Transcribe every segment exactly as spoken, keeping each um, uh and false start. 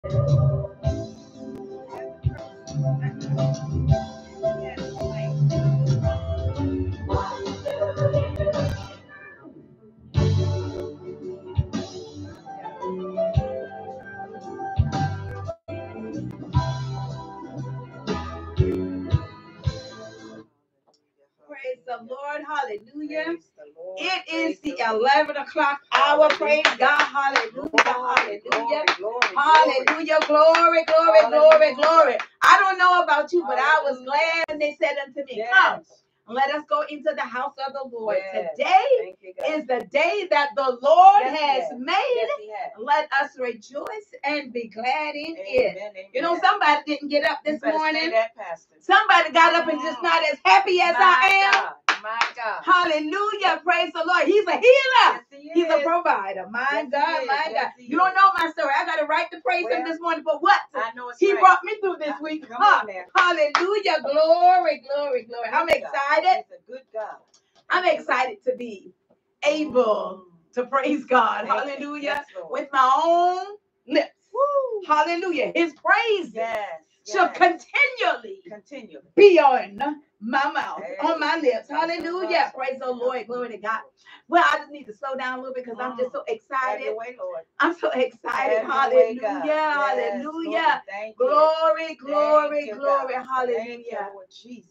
Praise the Lord. Hallelujah. Lord. It is the eleven o'clock hour. Praise God. Hallelujah. Hallelujah. Hallelujah. Glory, glory, glory, glory. I don't know about you, but I was glad when they said unto me, come. Let us go into the house of the Lord. Yes. Today is the day that the Lord yes, has yes. made. Yes, Let us rejoice and be glad in amen, it. Amen. You know, somebody didn't get up this morning. That, somebody got up and just not as happy as My I am. God. My God. Hallelujah. Praise the Lord. He's a healer. Yes, he He's a provider. My yes, God, my yes, God. You don't know my story. I got to write to praise well, him this morning for what? I know it's he right. brought me through this week. Huh? Hallelujah. Glory, glory, glory. I'm excited. He's a good God. I'm excited to be able to praise God. Thank Hallelujah. Yes, with my own lips. Woo. Hallelujah. His praise yes, shall yes. continually, continually be on my mouth, hey, on my lips. Hallelujah. Praise the Lord. Glory to God. Well, I just need to slow down a little bit because I'm just so excited. Have your way, Lord. I'm so excited. Have Hallelujah. Way, yes, hallelujah. Lord, glory, glory, you, glory. God. Hallelujah. Thank you, Lord Jesus.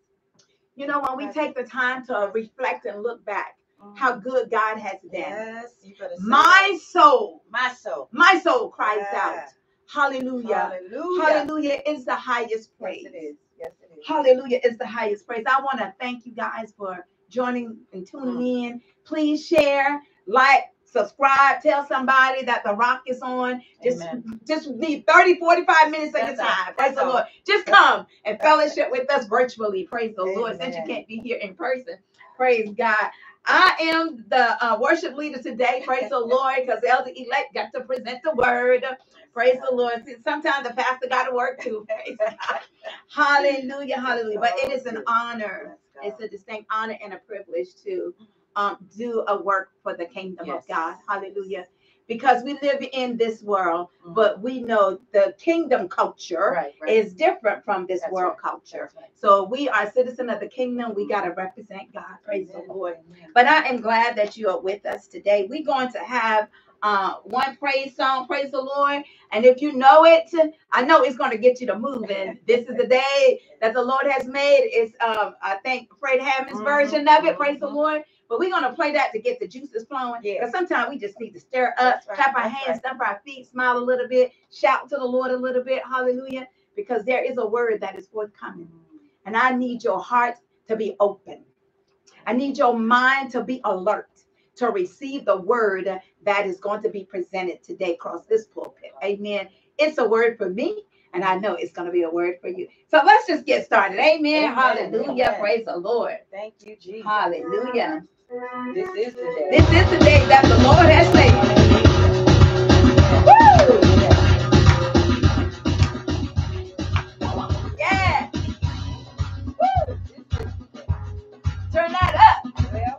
You know, when we take the time to reflect and look back, mm. how good God has been. Yes, you better say my that. soul, my soul, my soul cries yeah. out. Hallelujah. Hallelujah. Hallelujah is the highest praise. Yes, it is. Yes, it is. Hallelujah is the highest praise. I want to thank you guys for joining and tuning mm. in. Please share, like, subscribe, tell somebody that the rock is on. Just, just need thirty, forty-five minutes of your time. Praise the Lord. Just come and fellowship with us virtually. Praise the Amen. Lord. Since you can't be here in person. Praise God. I am the uh, worship leader today. Praise the Lord, because Elder Elect got to present the word. Praise the Lord. See, sometimes the pastor got to work too. Praise God. Hallelujah, hallelujah. But it is an honor. It's a distinct honor and a privilege to um, do a work for the kingdom yes. of God. Hallelujah. Because we live in this world, mm-hmm. but we know the kingdom culture right, right. is different from this That's world right. culture. Right. So we are citizens of the kingdom. We got to represent God. Praise Amen. The Lord. Amen. But I am glad that you are with us today. We're going to have uh, one praise song. Praise the Lord. And if you know it, I know it's going to get you to move. And this is the day that the Lord has made. It's, um, I think, Fred Hammond's mm-hmm. version of it. Praise mm-hmm. the Lord. But we're going to play that to get the juices flowing. Because yes. sometimes we just need to stir up, right. clap our That's hands, right. stamp our feet, smile a little bit, shout to the Lord a little bit. Hallelujah. Because there is a word that is forthcoming. And I need your heart to be open. I need your mind to be alert to receive the word that is going to be presented today across this pulpit. Amen. It's a word for me. And I know it's going to be a word for you. So let's just get started. Amen. Amen. Hallelujah. Amen. Praise the Lord. Thank you, Jesus. Hallelujah. This is the day. This is the day that the Lord has made. Woo! Yeah. Woo! Turn that up. Well.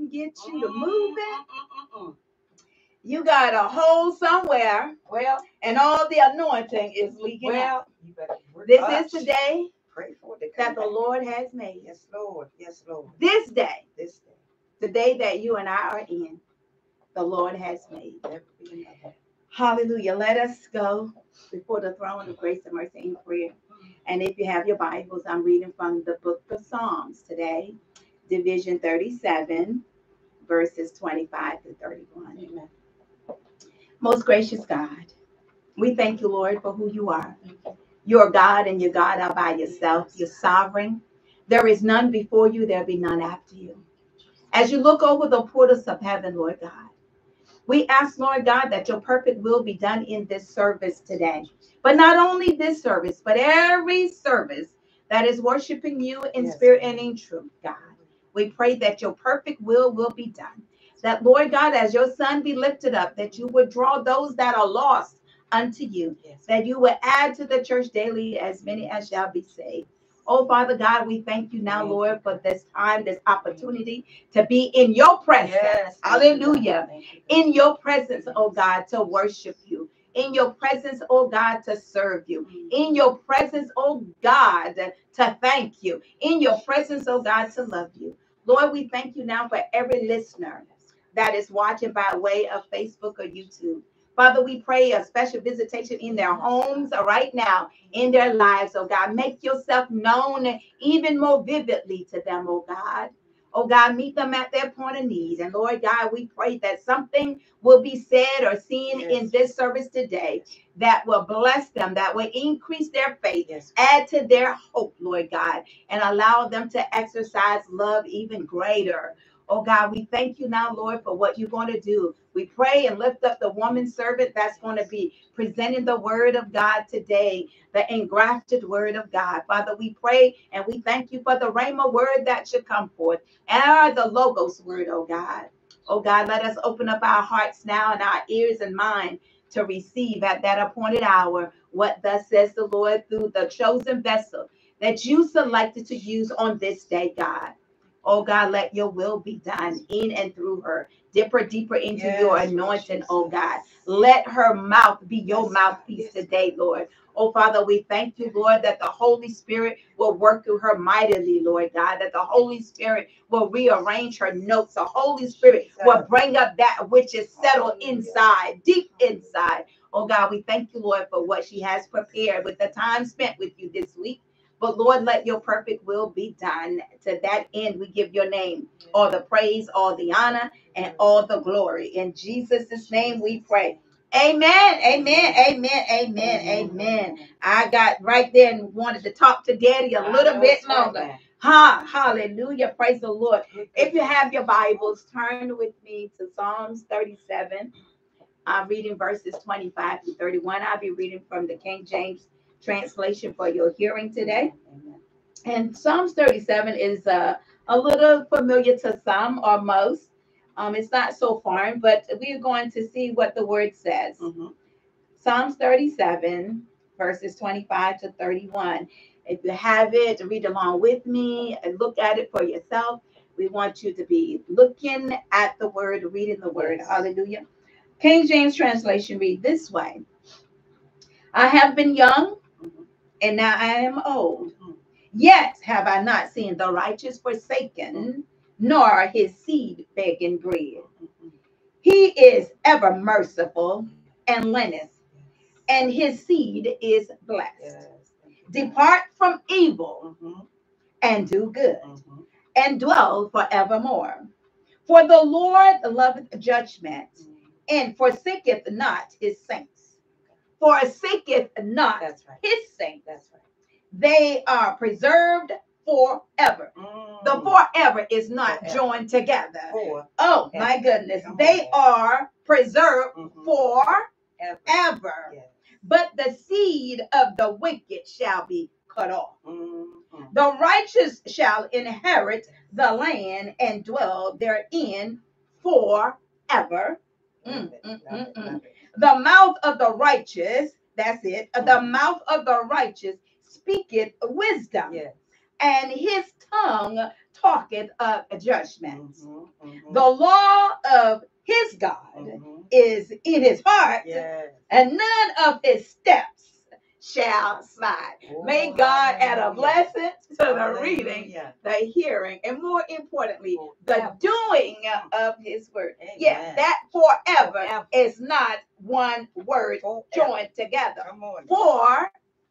can get you to move it. You got a hole somewhere. Well, and all the anointing is leaking well, out. You better work this up. Is the day Pray for it that the Lord has made. Yes, Lord. Yes, Lord. This day. This day. The day that you and I are in, the Lord has made. Hallelujah. Let us go before the throne of grace and mercy in prayer. And if you have your Bibles, I'm reading from the book of Psalms today, Division thirty-seven, verses twenty-five to thirty-one. Amen. Most gracious God, we thank you, Lord, for who you are. You're God and you're God all by yourself. You're sovereign. There is none before you. There'll be none after you. As you look over the portals of heaven, Lord God, we ask, Lord God, that your perfect will be done in this service today. But not only this service, but every service that is worshiping you in yes. spirit and in truth, God. We pray that your perfect will will be done. That, Lord God, as your son be lifted up, that you would draw those that are lost unto you, yes. that you would add to the church daily as many as shall be saved. Oh, Father God, we thank you now, Lord, for this time, this opportunity to be in your presence. Yes. Hallelujah. In your presence, oh God, to worship you. In your presence, oh God, to serve you. In your presence, oh God, to thank you. In your presence, oh God, to love you. Lord, we thank you now for every listener that is watching by way of Facebook or YouTube. Father, we pray a special visitation in their homes right now, in their lives, oh God. Make yourself known even more vividly to them, oh God. Oh God, meet them at their point of need. And Lord God, we pray that something will be said or seen yes. in this service today that will bless them, that will increase their faith, yes. add to their hope, Lord God, and allow them to exercise love even greater. Oh God, we thank you now, Lord, for what you're going to do. We pray and lift up the woman servant that's going to be presenting the word of God today, the engrafted word of God. Father, we pray and we thank you for the rhema word that should come forth and the logos word, oh God. Oh God, let us open up our hearts now and our ears and mind to receive at that appointed hour what thus says the Lord through the chosen vessel that you selected to use on this day, God. Oh God, let your will be done in and through her. Dip her deeper into yes, your anointing, oh God. Let her mouth be your yes, mouthpiece yes. today, Lord. Oh Father, we thank you, Lord, that the Holy Spirit will work through her mightily, Lord God, that the Holy Spirit will rearrange her notes. The Holy Spirit will bring up that which is settled inside, deep inside. Oh God, we thank you, Lord, for what she has prepared with the time spent with you this week. But Lord, let your perfect will be done. To that end, we give your name all the praise, all the honor, and all the glory. In Jesus' name we pray. Amen, amen, amen, amen, amen. I got right there and wanted to talk to Daddy a little bit longer. Ha, hallelujah, praise the Lord. If you have your Bibles, turn with me to Psalms thirty-seven. I'm reading verses twenty-five to thirty-one. I'll be reading from the King James translation for your hearing today. Amen. And Psalms thirty-seven is uh, a little familiar to some or most. Um, it's not so foreign, but we're going to see what the word says. Mm-hmm. Psalms thirty-seven, verses twenty-five to thirty-one. If you have it, read along with me and look at it for yourself. We want you to be looking at the word, reading the word. Yes. Hallelujah. King James translation read this way. I have been young, and now I am old. Yet have I not seen the righteous forsaken, nor his seed begging bread. He is ever merciful and lendeth, and his seed is blessed. Depart from evil and do good, and dwell forevermore. For the Lord loveth judgment, and forsaketh not his saints. Forsaketh not That's right. his saints. That's right. They are preserved forever. Mm. The forever is not forever. joined together. For oh ever. my goodness. Come they on. are preserved mm-hmm. forever. Yes. But the seed of the wicked shall be cut off. Mm-hmm. The righteous shall inherit the land and dwell therein forever. Mm, mm, mm, mm. The mouth of the righteous, that's it, mm-hmm. the mouth of the righteous speaketh wisdom, yes. and his tongue talketh of judgments. Mm-hmm, mm-hmm. The law of his God mm-hmm. is in his heart, yes. and none of his steps shall slide. Oh, may God add a blessing to the reading, the hearing, and more importantly, the doing of his word. Amen. Yeah, that forever, forever is not one word forever. Joined together. Forever.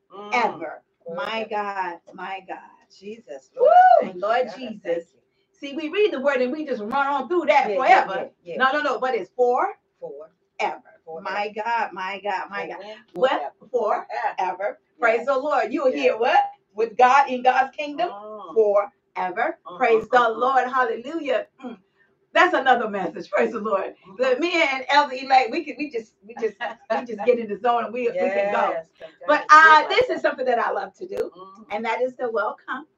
Mm. My God, my God. Jesus. Lord, Woo, Lord God, Jesus. See, we read the word and we just run on through that yeah, forever. Yeah, yeah, yeah. No, no, no, but it's for forever. For my God, my God, my God. What? Forever. Forever. Praise yes. the Lord. You will yes. hear what? With God in God's kingdom mm. forever. Mm-hmm. Praise the Lord. Hallelujah. Mm. That's another message. Praise the Lord. Mm-hmm. But me and Elder Elect, we can we just we just we just get in the zone and we, yes. we can go. But uh, this is something that I love to do, mm-hmm. and that is to welcome.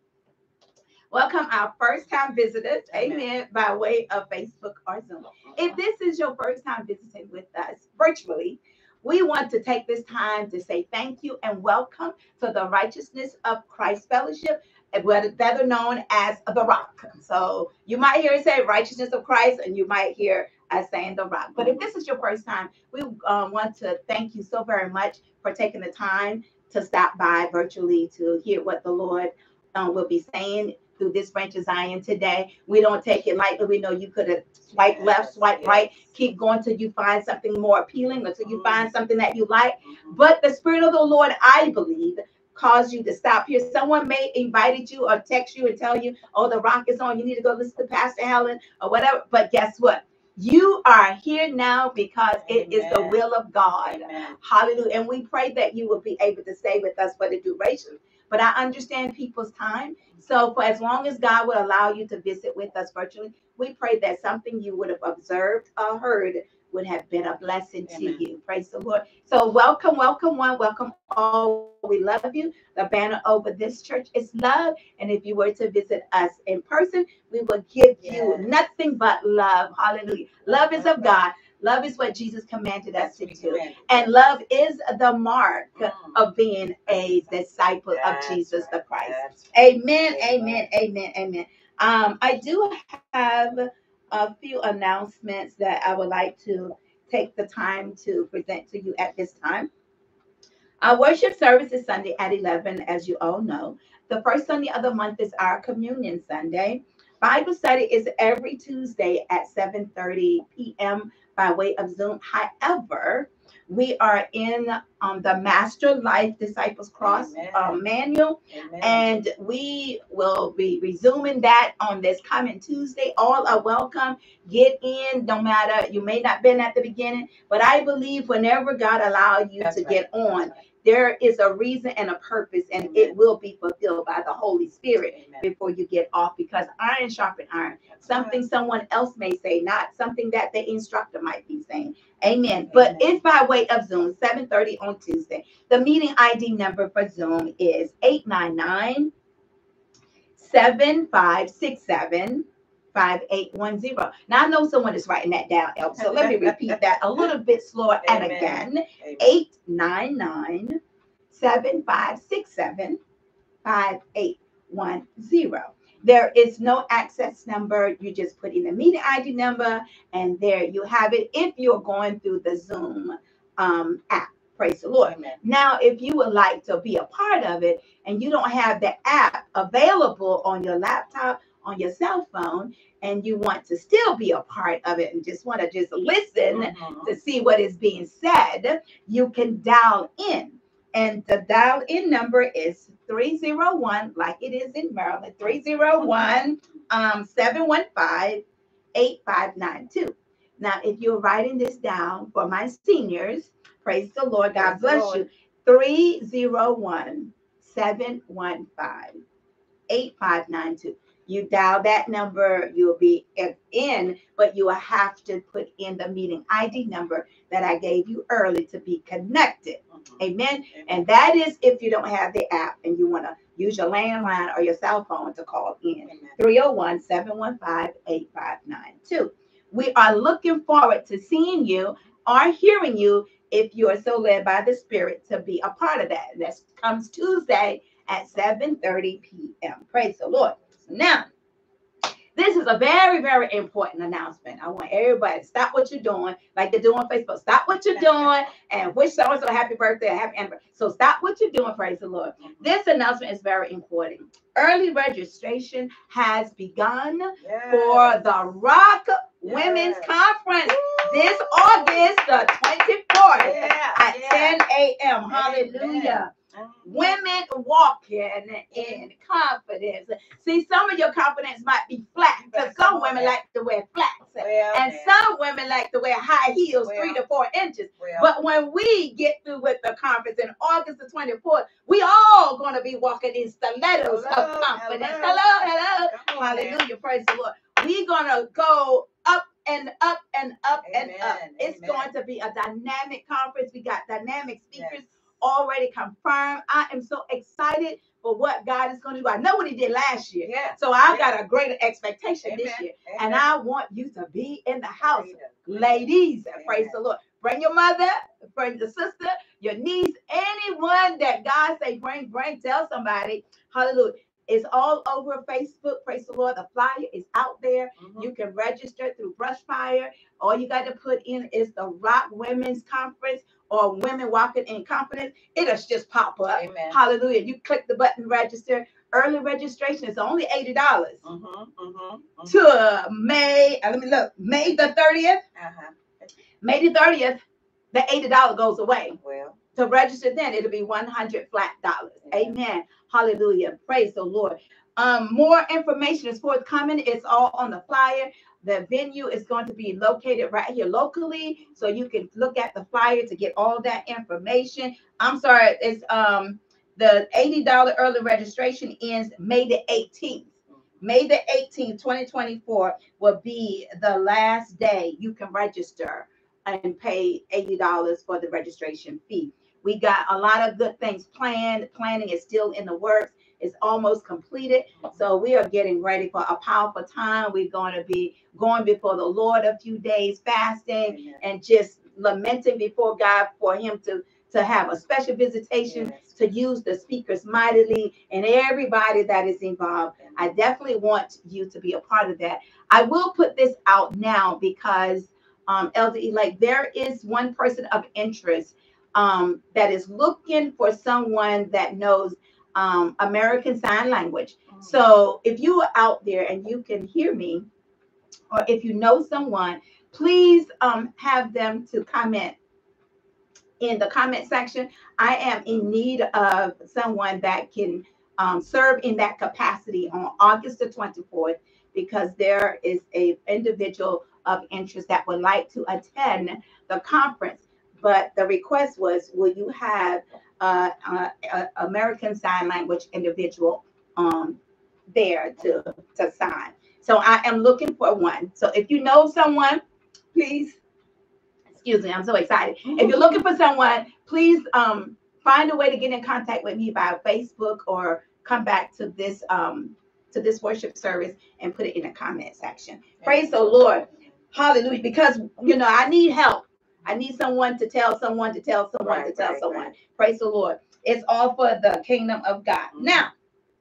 Welcome our first time visitors, amen. amen, by way of Facebook or Zoom. If this is your first time visiting with us virtually, we want to take this time to say thank you and welcome to the Righteousness of Christ Fellowship, better known as the Rock. So you might hear it say Righteousness of Christ, and you might hear us saying the Rock. But if this is your first time, we um, want to thank you so very much for taking the time to stop by virtually to hear what the Lord um, will be saying through this branch of Zion today. We don't take it lightly. We know you could have swiped yes, left, swipe yes. right, keep going till you find something more appealing or till you find something that you like. But the Spirit of the Lord, I believe, caused you to stop here. Someone may invited you or text you and tell you, oh, the Rock is on. You need to go listen to Pastor Helen or whatever. But guess what? You are here now because Amen. It is the will of God. Amen. Hallelujah. And we pray that you will be able to stay with us for the duration. But I understand people's time. So for as long as God will allow you to visit with us virtually, we pray that something you would have observed or heard would have been a blessing Amen. To you. Praise the Lord. So welcome, welcome one, welcome all. We love you. The banner over this church is love. And if you were to visit us in person, we will give yes. you nothing but love. Hallelujah. Love is of God. Love is what Jesus commanded us to do. And love is the mark mm. of being a disciple That's of Jesus right. the Christ. Amen, amen, amen, amen. Um, I do have a few announcements that I would like to take the time to present to you at this time. Our worship service is Sunday at eleven, as you all know. The first Sunday of the month is our Communion Sunday. Bible study is every Tuesday at seven thirty p.m. by way of Zoom. However, we are in um, the Master Life Disciples Cross uh, manual, Amen. And we will be resuming that on this coming Tuesday. All are welcome. Get in, no matter, you may not have been at the beginning, but I believe whenever God allows you That's to right. get on, there is a reason and a purpose, and Amen. It will be fulfilled by the Holy Spirit Amen. Before you get off, because iron sharpens iron. That's something right. someone else may say, not something that the instructor might be saying. Amen. Amen. But it's by way of Zoom, seven thirty on Tuesday. The meeting I D number for Zoom is eight nine nine, seven five six seven, five eight one zero. Now, I know someone is writing that down, El, so let me repeat that a little bit slower. Amen. And again, eight nine nine, seven five six seven, five eight one zero. There is no access number. You just put in the meeting I D number, and there you have it if you're going through the Zoom um, app. Praise the Lord. Amen. Now, if you would like to be a part of it and you don't have the app available on your laptop, on your cell phone, and you want to still be a part of it and just want to just listen mm-hmm. to see what is being said, you can dial in. And the dial in number is three oh one, like it is in Maryland, three oh one, seven one five, eight five nine two. Now, if you're writing this down for my seniors, praise the Lord, God bless you, three oh one, seven one five, eight five nine two. You dial that number, you'll be in, but you will have to put in the meeting I D number that I gave you early to be connected. Mm-hmm. Amen. Amen. And that is if you don't have the app and you want to use your landline or your cell phone to call in. three oh one, seven one five, eight five nine two. We are looking forward to seeing you or hearing you if you are so led by the Spirit to be a part of that. That comes Tuesday at seven thirty p m Praise the Lord. Now, this is a very, very important announcement. I want everybody to stop what you're doing, like they do on Facebook. Stop what you're doing and wish someone a happy birthday, a happy anniversary. So stop what you're doing, praise the Lord. This announcement is very important. Early registration has begun yes. for the R O C Women's yes. Conference Woo! This August the twenty-fourth yeah, at yeah. ten a m Hallelujah. Women walking in confidence. See, some of your confidence might be flat because some women like to wear flats, well, and man. some women like to wear high heels, well, three to four inches. Well. But when we get through with the conference in August the twenty-fourth, we all going to be walking in stilettos hello, of confidence. Hello, hello, hello. On, hallelujah, man. Praise the Lord. We're going to go up and up and up Amen. and up. It's Amen. going to be a dynamic conference. We got dynamic speakers. Yes. Already confirmed. I am so excited for what God is going to do. I know what he did last year. Yeah. So I've yeah. got a greater expectation Amen. this year. Amen. And I want you to be in the house. Amen. Ladies, Amen. praise the Lord. Bring your mother, bring your sister, your niece, anyone that God say bring, bring, tell somebody. Hallelujah. It's all over Facebook. Praise the Lord. The flyer is out there. Mm-hmm. You can register through Brushfire. All you got to put in is the R O C Women's Conference or Women Walking in Confidence. It'll just pop up. Amen. Hallelujah. You click the button, register. Early registration is only eighty dollars. Mm-hmm, mm-hmm, mm-hmm. To May, let me look, May the thirtieth. Uh-huh. May the thirtieth, the eighty dollars goes away. Well, to register then, it'll be one hundred flat dollars. Amen. Amen. Hallelujah. Praise the Lord. Um, more information is forthcoming. It's all on the flyer. The venue is going to be located right here locally, so you can look at the flyer to get all that information. I'm sorry, it's um the eighty dollars early registration ends May the eighteenth. May the eighteenth, twenty twenty-four will be the last day you can register and pay eighty dollars for the registration fee. We got a lot of good things planned. Planning is still in the works. It's almost completed. So we are getting ready for a powerful time. We're going to be going before the Lord a few days, fasting Amen. and just lamenting before God for him to, to have a special visitation, yes. to use the speakers mightily and everybody that is involved. Amen. I definitely want you to be a part of that. I will put this out now because um, Elder Elect, there is one person of interest um, that is looking for someone that knows Um, American Sign Language. Mm. So if you are out there and you can hear me, or if you know someone, please um, have them to comment in the comment section. I am in need of someone that can um, serve in that capacity on August the twenty-fourth, because there is a individual of interest that would like to attend the conference. But the request was, will you have Uh, uh, uh, American Sign Language individual um, there to, to sign. So I am looking for one. So if you know someone, please, excuse me, I'm so excited. If you're looking for someone, please um, find a way to get in contact with me by Facebook or come back to this um, to this worship service and put it in the comment section. Praise the Lord. Hallelujah. Because, you know, I need help. I need someone to tell someone to tell someone right, to tell right, someone. Right. Praise the Lord. It's all for the kingdom of God. Mm-hmm. Now,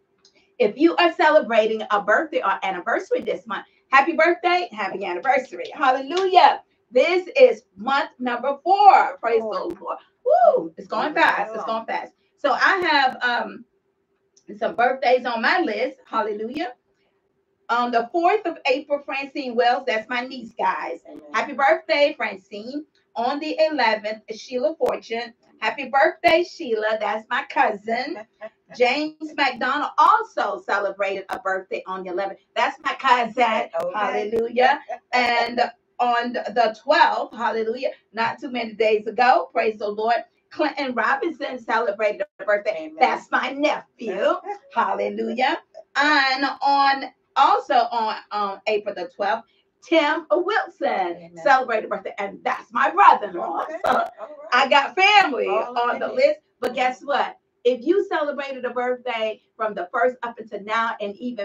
if you are celebrating a birthday or anniversary this month, happy birthday, happy anniversary. Hallelujah. This is month number four. Praise oh. the Lord. Woo, it's going fast. It's going fast. So I have um some birthdays on my list. Hallelujah. On the fourth of April, Francine Wells, that's my niece, guys. Amen. Happy birthday, Francine. On the eleventh, Sheila Fortune. Happy birthday, Sheila. That's my cousin. James McDonald also celebrated a birthday on the eleventh. That's my cousin. Okay. Hallelujah. And on the twelfth, hallelujah, not too many days ago, praise the Lord, Clinton Robinson celebrated a birthday. Amen. That's my nephew. Hallelujah. And on also on um, April the twelfth, Tim Wilson Amen. Celebrated birthday, and that's my brother-in-law. Okay. So right. I got family All on the list. But guess what? If you celebrated a birthday from the first up until now, and even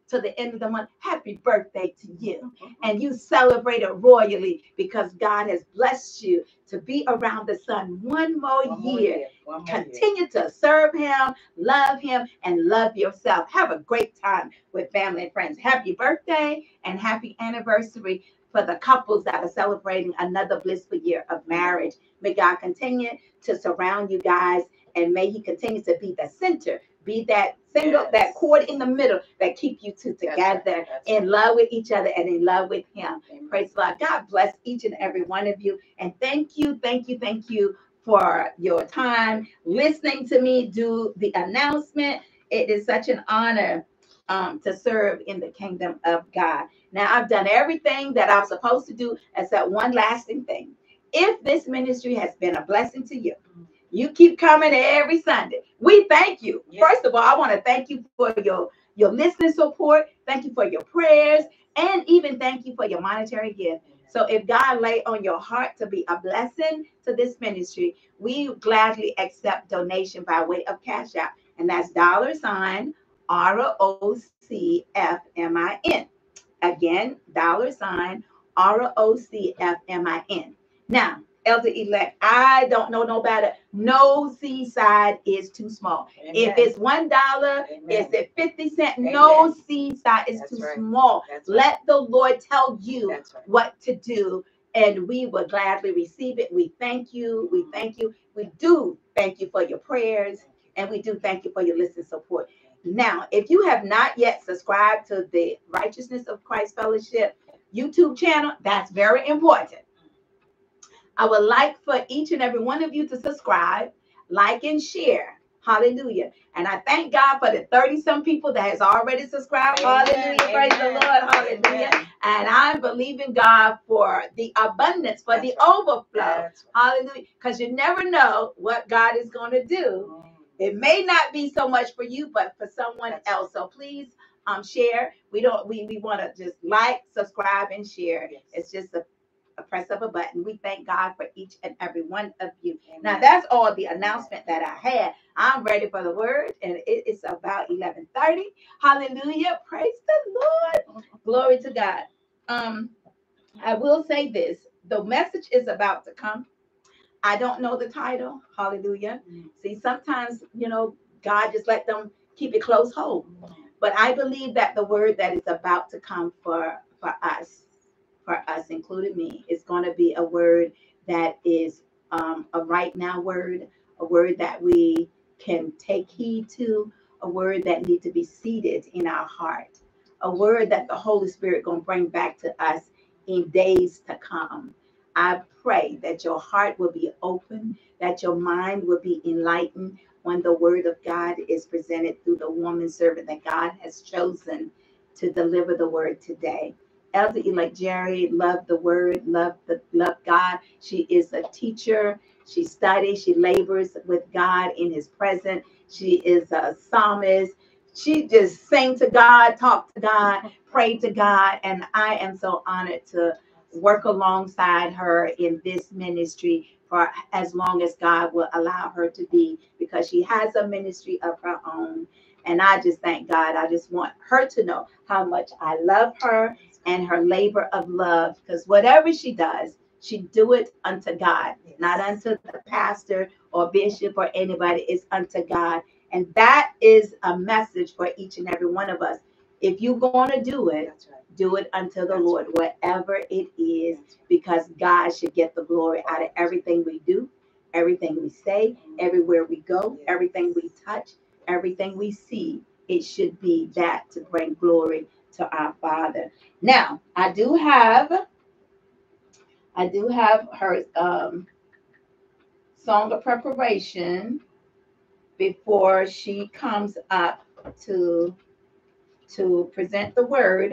to the end of the month. Happy birthday to you. And you celebrate it royally because God has blessed you to be around the sun one more One more year. year. One more Continue year. to serve him, love him, and love yourself. Have a great time with family and friends. Happy birthday and happy anniversary for the couples that are celebrating another blissful year of marriage. May God continue to surround you guys, and may he continue to be the center, be that single, Yes. that cord in the middle that keep you two together That's right. That's in right. love with each other and in love with him. Amen. Praise the Lord. God bless each and every one of you. And thank you, thank you, thank you for your time listening to me do the announcement. It is such an honor um, to serve in the kingdom of God. Now, I've done everything that I was supposed to do except one lasting thing. If this ministry has been a blessing to you, you keep coming every Sunday. We thank you. Yes. First of all, I want to thank you for your, your listening support. Thank you for your prayers. And even thank you for your monetary gift. So if God lay on your heart to be a blessing to this ministry, we gladly accept donation by way of Cash App. And that's dollar sign R O C F M I N. Again, dollar sign R O C F M I N. Now, Elder Elect, I don't know no better. No seaside is too small. Amen. If it's one dollar, Amen. is it fifty cents? Amen. No seaside is That's too right. small. That's right. Let the Lord tell you That's right. what to do, and we will gladly receive it. We thank you. We thank you. We do thank you for your prayers, and we do thank you for your listening support. Now, if you have not yet subscribed to the Righteousness of Christ Fellowship YouTube channel, that's very important. I would like for each and every one of you to subscribe, like, and share. Hallelujah. And I thank God for the thirty-some people that has already subscribed. Amen. Hallelujah. Praise Amen. the Lord. Hallelujah. Amen. And I'm believing God for the abundance, for That's the right. overflow. That's right. Hallelujah. Because you never know what God is going to do. Mm. It may not be so much for you, but for someone That's else. So please um share. We don't we, we want to just like, subscribe, and share. Yes. It's just a a press of a button. We thank God for each and every one of you. Amen. Now, that's all the announcement that I had. I'm ready for the word, and it is about eleven thirty. Hallelujah. Praise the Lord. Glory to God. Um, I will say this. The message is about to come. I don't know the title. Hallelujah. Mm. See, sometimes, you know, God just let them keep it close hold. Mm. But I believe that the word that is about to come for, for us, for us, including me, is going to be a word that is um, a right now word, a word that we can take heed to, a word that needs to be seated in our heart, a word that the Holy Spirit going to bring back to us in days to come. I pray that your heart will be open, that your mind will be enlightened when the word of God is presented through the woman servant that God has chosen to deliver the word today. Elder Elect Jerry loved the word, loved the loved God. She is a teacher. She studies. She labors with God in His presence. She is a psalmist. She just sang to God, talk to God, pray to God, and I am so honored to work alongside her in this ministry for as long as God will allow her to be, because she has a ministry of her own. And I just thank God. I just want her to know how much I love her and her labor of love, because whatever she does, she do it unto God, not unto the pastor or bishop or anybody. It's unto God. And that is a message for each and every one of us. If you're going to do it, That's right. do it unto the That's Lord, whatever it is, because God should get the glory out of everything we do, everything we say, everywhere we go, everything we touch, everything we see. It should be that to bring glory to our Father. Now, I do have, I do have her um, song of preparation before she comes up to to present the word.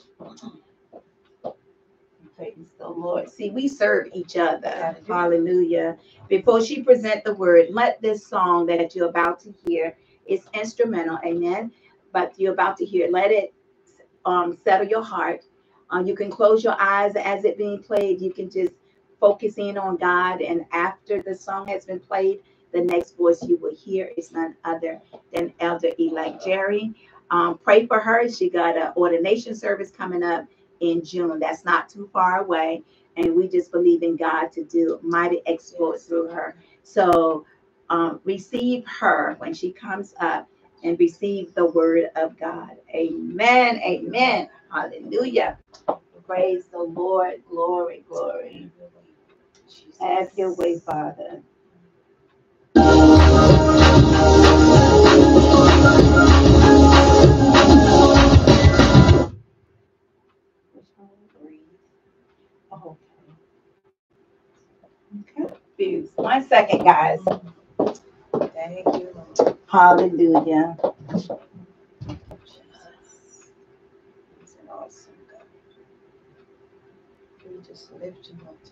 Praise the Lord. See, we serve each other. Hallelujah. Before she present the word, let this song that you're about to hear, it's instrumental, amen. But you're about to hear, let it um, settle your heart. Uh, you can close your eyes as it being played. You can just focus in on God. And after the song has been played, the next voice you will hear is none other than Elder Elect Jerry. um, pray for her. She got an ordination service coming up in June. That's not too far away. And we just believe in God to do mighty exploits through her. So um, receive her when she comes up and receive the word of God. Amen. Amen. Hallelujah. Praise the Lord. Glory, glory. Have your way, Father. Oh, confused. One second, guys. Thank you, Lord. Hallelujah. Jesus. He's an awesome God. We just lift him up to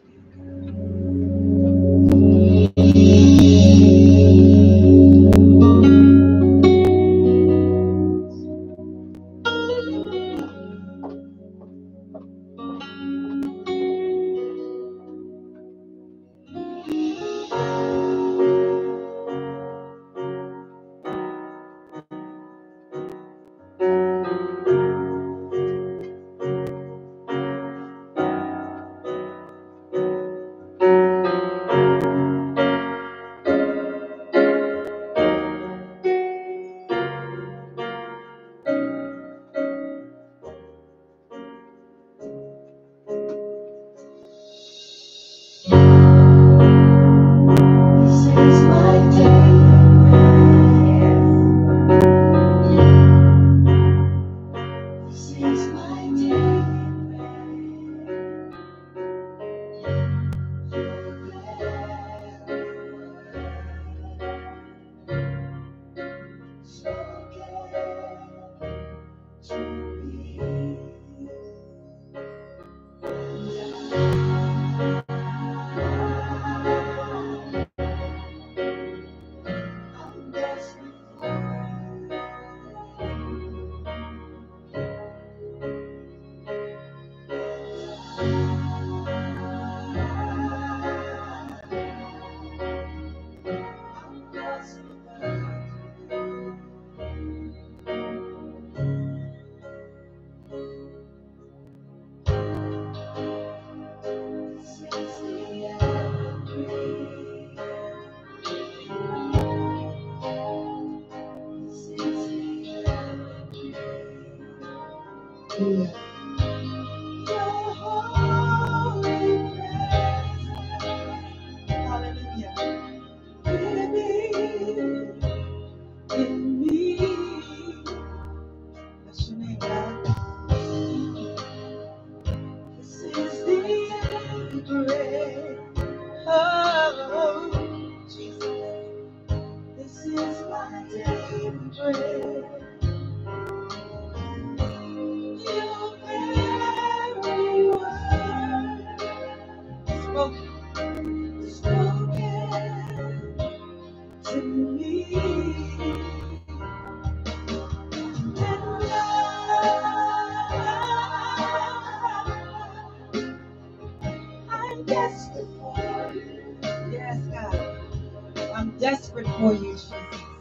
desperate for you, Jesus.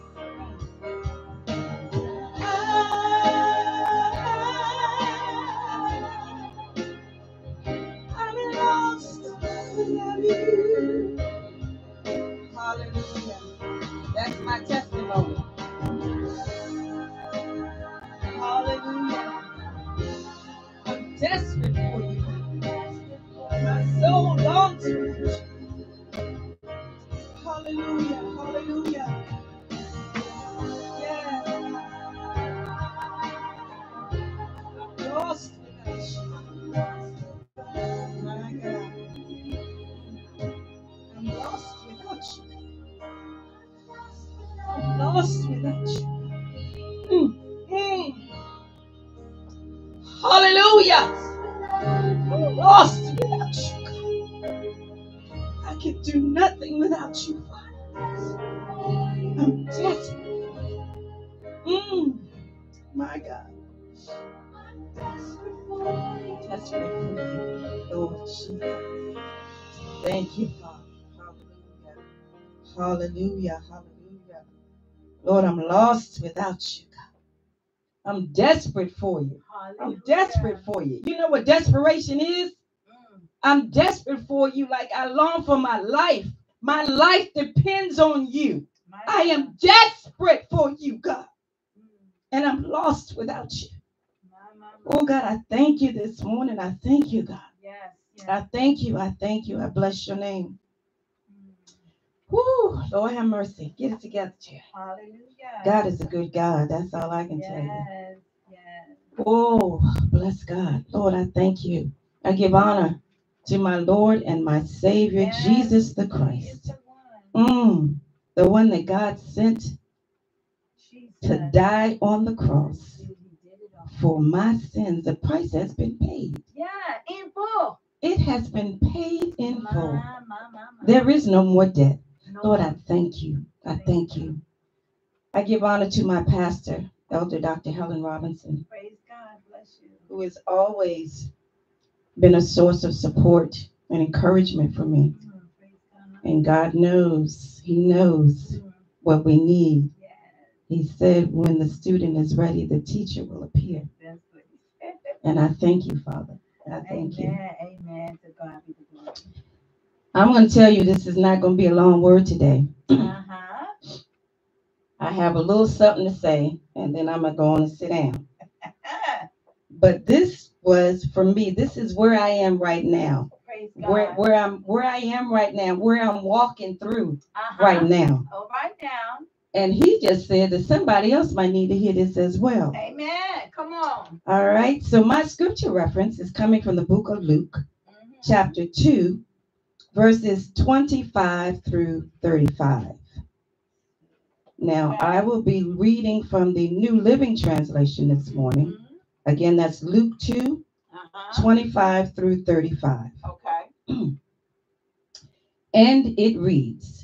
I'm lost without you. Hallelujah. That's my testimony. Hallelujah. I'm desperate for you. My soul longs for you. Hallelujah. Hallelujah. Yes. I'm lost without you. My God. I'm lost without you. I'm lost without you. Mm. Mm. Hallelujah. I'm lost without you. I can do nothing without you, Father. I'm desperate. Mm. My God. Desperate for you, Lord Jesus. Thank you, Father. Hallelujah. Hallelujah. Hallelujah. Lord, I'm lost without you, God. I'm desperate for you. Hallelujah. I'm desperate for you. You know what desperation is? Mm. I'm desperate for you like I long for my life. My life depends on you. My I God. am desperate for you, God. Mm. And I'm lost without you. My, my, my. Oh, God, I thank you this morning. I thank you, God. Yes, yes. I thank you. I thank you. I bless your name. Mm. Woo, Lord have mercy. Get it together, chair. Hallelujah. God is a good God. That's all I can tell you. Yes, yes. Oh, bless God. Lord, I thank you. I give honor to my Lord and my Savior, Yes, Jesus the He is Christ. the one. Mm, the one that God sent Jesus. to die on the cross He did it all. for my sins. The price has been paid. Yeah, in full. It has been paid in My, full. my, my, my. There is no more debt. No. Lord, I thank you. I thank you. I give honor to my pastor, Elder Doctor Helen Robinson, Praise God. Bless you. who has always been a source of support and encouragement for me. Mm, praise God. And God knows, He knows Mm, what we need. yes. He said, when the student is ready, the teacher will appear. That's what He said. And I thank you, Father. I thank you. Amen. Amen. To God be the glory. I'm going to tell you, this is not going to be a long word today. Uh-huh. I have a little something to say, and then I'm going to go on and sit down. But this was, for me, this is where I am right now. Praise God. Where, where I'm, where I am right now, where I'm walking through Uh-huh. right now. Oh, right now. And he just said that somebody else might need to hear this as well. Amen. Come on. All right. So my scripture reference is coming from the book of Luke, Mm-hmm. chapter two, verses twenty-five through thirty-five. Now, Okay. I will be reading from the New Living Translation this morning. Mm-hmm. Again, that's Luke two, Uh-huh. twenty-five through thirty-five. Okay. And it reads,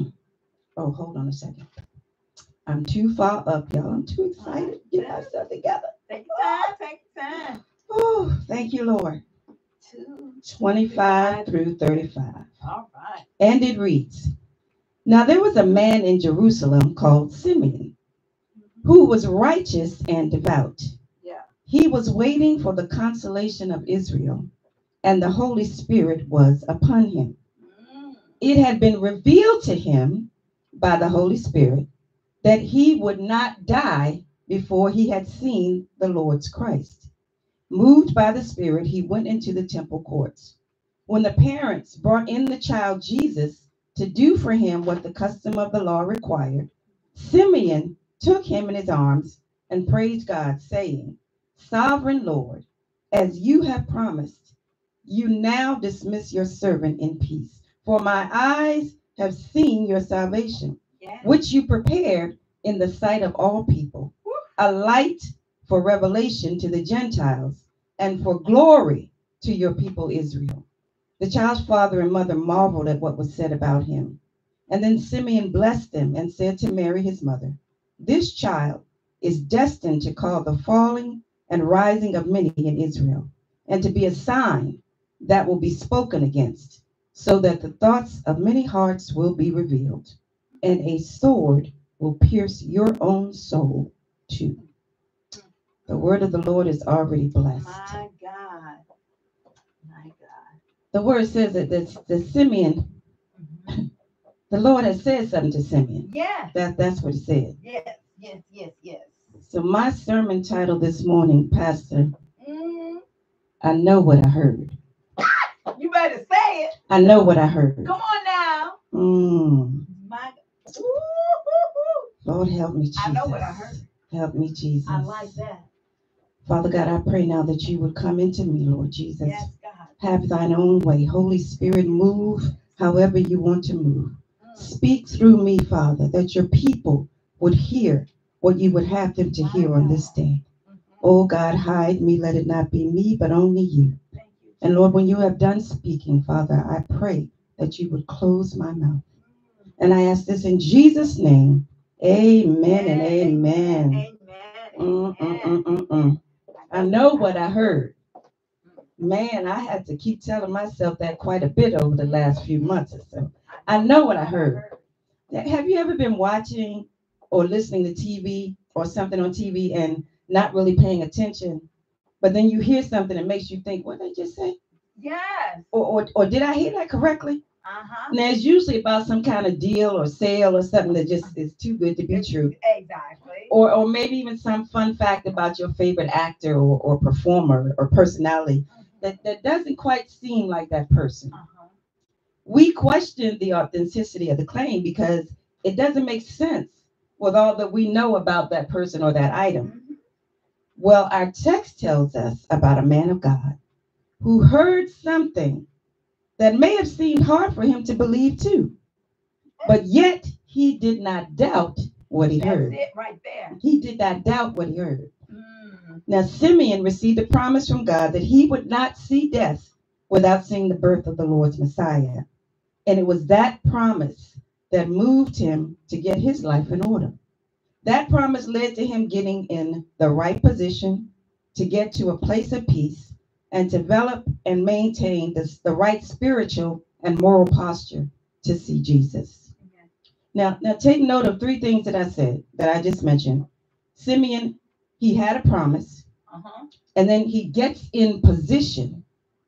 oh, hold on a second. I'm too far up, y'all. I'm too excited to get myself together. Take your time. Take your time. Oh, thank you, Lord. Two. twenty-five through thirty-five. All right. And it reads, now there was a man in Jerusalem called Simeon, Mm-hmm. who was righteous and devout. Yeah. He was waiting for the consolation of Israel, and the Holy Spirit was upon him. Mm. It had been revealed to him by the Holy Spirit that he would not die before he had seen the Lord's Christ. Moved by the Spirit, he went into the temple courts. When the parents brought in the child Jesus to do for him what the custom of the law required, Simeon took him in his arms and praised God, saying, Sovereign Lord, as you have promised, you now dismiss your servant in peace. For my eyes have seen your salvation, Yes. which you prepared in the sight of all people, a light for revelation to the Gentiles and for glory to your people Israel. The child's father and mother marveled at what was said about him. And then Simeon blessed them and said to Mary, his mother, this child is destined to cause the falling and rising of many in Israel, and to be a sign that will be spoken against, so that the thoughts of many hearts will be revealed, and a sword will pierce your own soul too. The word of the Lord is already blessed. My God. My God. The word says that the, the Simeon, Mm-hmm. the Lord has said something to Simeon. Yeah. That, that's what it said. Yes, yes, yes, yes. So my sermon title this morning, Pastor, Mm. I know what I heard. You better say it. I know what I heard. Come on now. Mm. My God. Ooh, ooh, ooh. Lord, help me, Jesus. I know what I heard. Help me, Jesus. I like that. Father God, I pray now that you would come into me, Lord Jesus. Yes, God. Have thine own way. Holy Spirit, move however you want to move. Mm. Speak through me, Father, that your people would hear what you would have them to My hear God. On this day. Mm-hmm. Oh God, hide me. Let it not be me, but only you. Thank you. And Lord, when you have done speaking, Father, I pray that you would close my mouth. Mm. And I ask this in Jesus' name. Amen and amen. Amen. Mm, mm, mm, mm, mm. I know what I heard. Man, I had to keep telling myself that quite a bit over the last few months or so. I know what I heard. Have you ever been watching or listening to T V or something on T V and not really paying attention. But then you hear something that makes you think, what did I just say? Yes. Or, or, or did I hear that correctly? Uh-huh. Now, it's usually about some kind of deal or sale or something that just is too good to be true. Exactly. Or, or maybe even some fun fact about your favorite actor or, or performer or personality that, that doesn't quite seem like that person. Uh-huh. We question the authenticity of the claim because it doesn't make sense with all that we know about that person or that item. Mm-hmm. Well, our text tells us about a man of God who heard something that may have seemed hard for him to believe too, but yet he did not doubt what he That's heard. it right there. He did not doubt what he heard. Mm. Now, Simeon received a promise from God that he would not see death without seeing the birth of the Lord's Messiah. And it was that promise that moved him to get his life in order. That promise led to him getting in the right position to get to a place of peace and develop and maintain this, the right spiritual and moral posture to see Jesus. Amen. Now, now take note of three things that I said, that I just mentioned. Simeon, he had a promise, Uh-huh. and then he gets in position,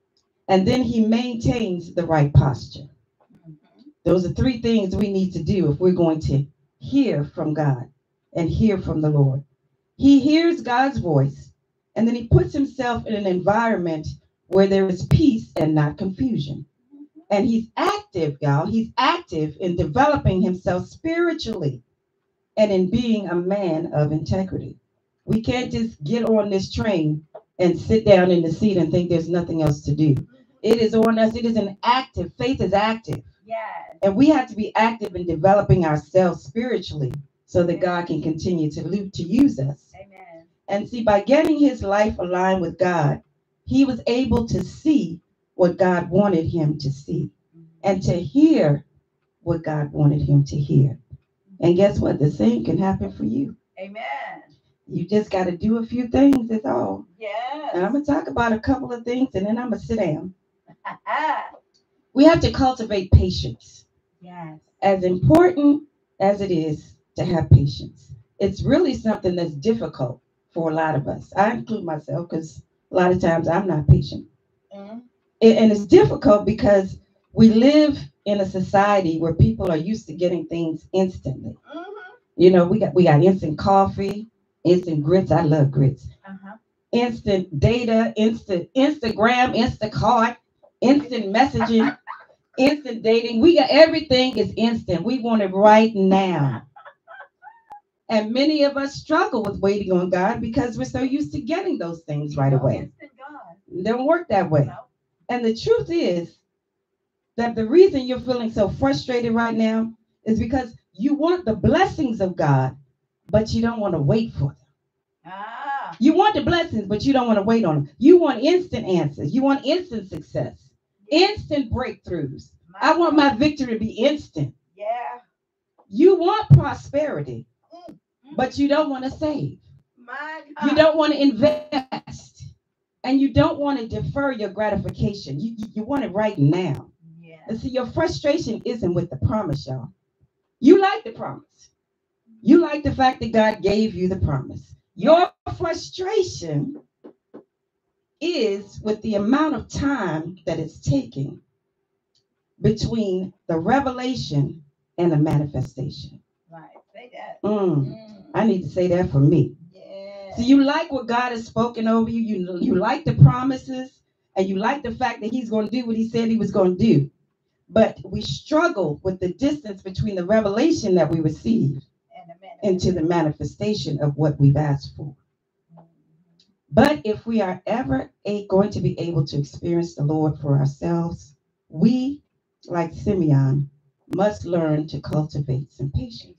and then he maintains the right posture. Mm-hmm. Those are three things we need to do if we're going to hear from God and hear from the Lord. He hears God's voice, and then he puts himself in an environment where there is peace and not confusion. And he's active, y'all. He's active in developing himself spiritually and in being a man of integrity. We can't just get on this train and sit down in the seat and think there's nothing else to do. It is on us. It is an active. Faith is active. Yes. And we have to be active in developing ourselves spiritually so that God can continue to, to use us. Amen. And see, by getting his life aligned with God, he was able to see what God wanted him to see and to hear what God wanted him to hear. And guess what? The same can happen for you. Amen. You just got to do a few things, that's all. Yes. And I'm going to talk about a couple of things and then I'm going to sit down. We have to cultivate patience. Yes. As important as it is to have patience, it's really something that's difficult for a lot of us. I include myself because a lot of times I'm not patient. Mm-hmm. And it's difficult because we live in a society where people are used to getting things instantly. Mm-hmm. You know, we got we got instant coffee, instant grits. I love grits. Uh-huh. Instant data, instant Instagram, Instacart, instant messaging, instant dating. We got everything is instant. We want it right now. And many of us struggle with waiting on God because we're so used to getting those things right away. It don't work that way. No. And the truth is that the reason you're feeling so frustrated right now is because you want the blessings of God, but you don't want to wait for them. Ah. You want the blessings, but you don't want to wait on them. You want instant answers. You want instant success, instant breakthroughs. My I want my victory to be instant. Yeah. You want prosperity, mm-hmm. but you don't want to save. My God. You don't want to invest. And you don't want to defer your gratification. You, you, you want it right now. Yeah. And see, your frustration isn't with the promise, y'all. You like the promise. You like the fact that God gave you the promise. Your frustration is with the amount of time that it's taking between the revelation and the manifestation. Right. Say that. Mm. Mm. I need to say that for me. So you like what God has spoken over you. You, you like the promises, and you like the fact that he's going to do what he said he was going to do. But we struggle with the distance between the revelation that we receive and into the manifestation of what we've asked for. But if we are ever a, going to be able to experience the Lord for ourselves, we, like Simeon, must learn to cultivate some patience.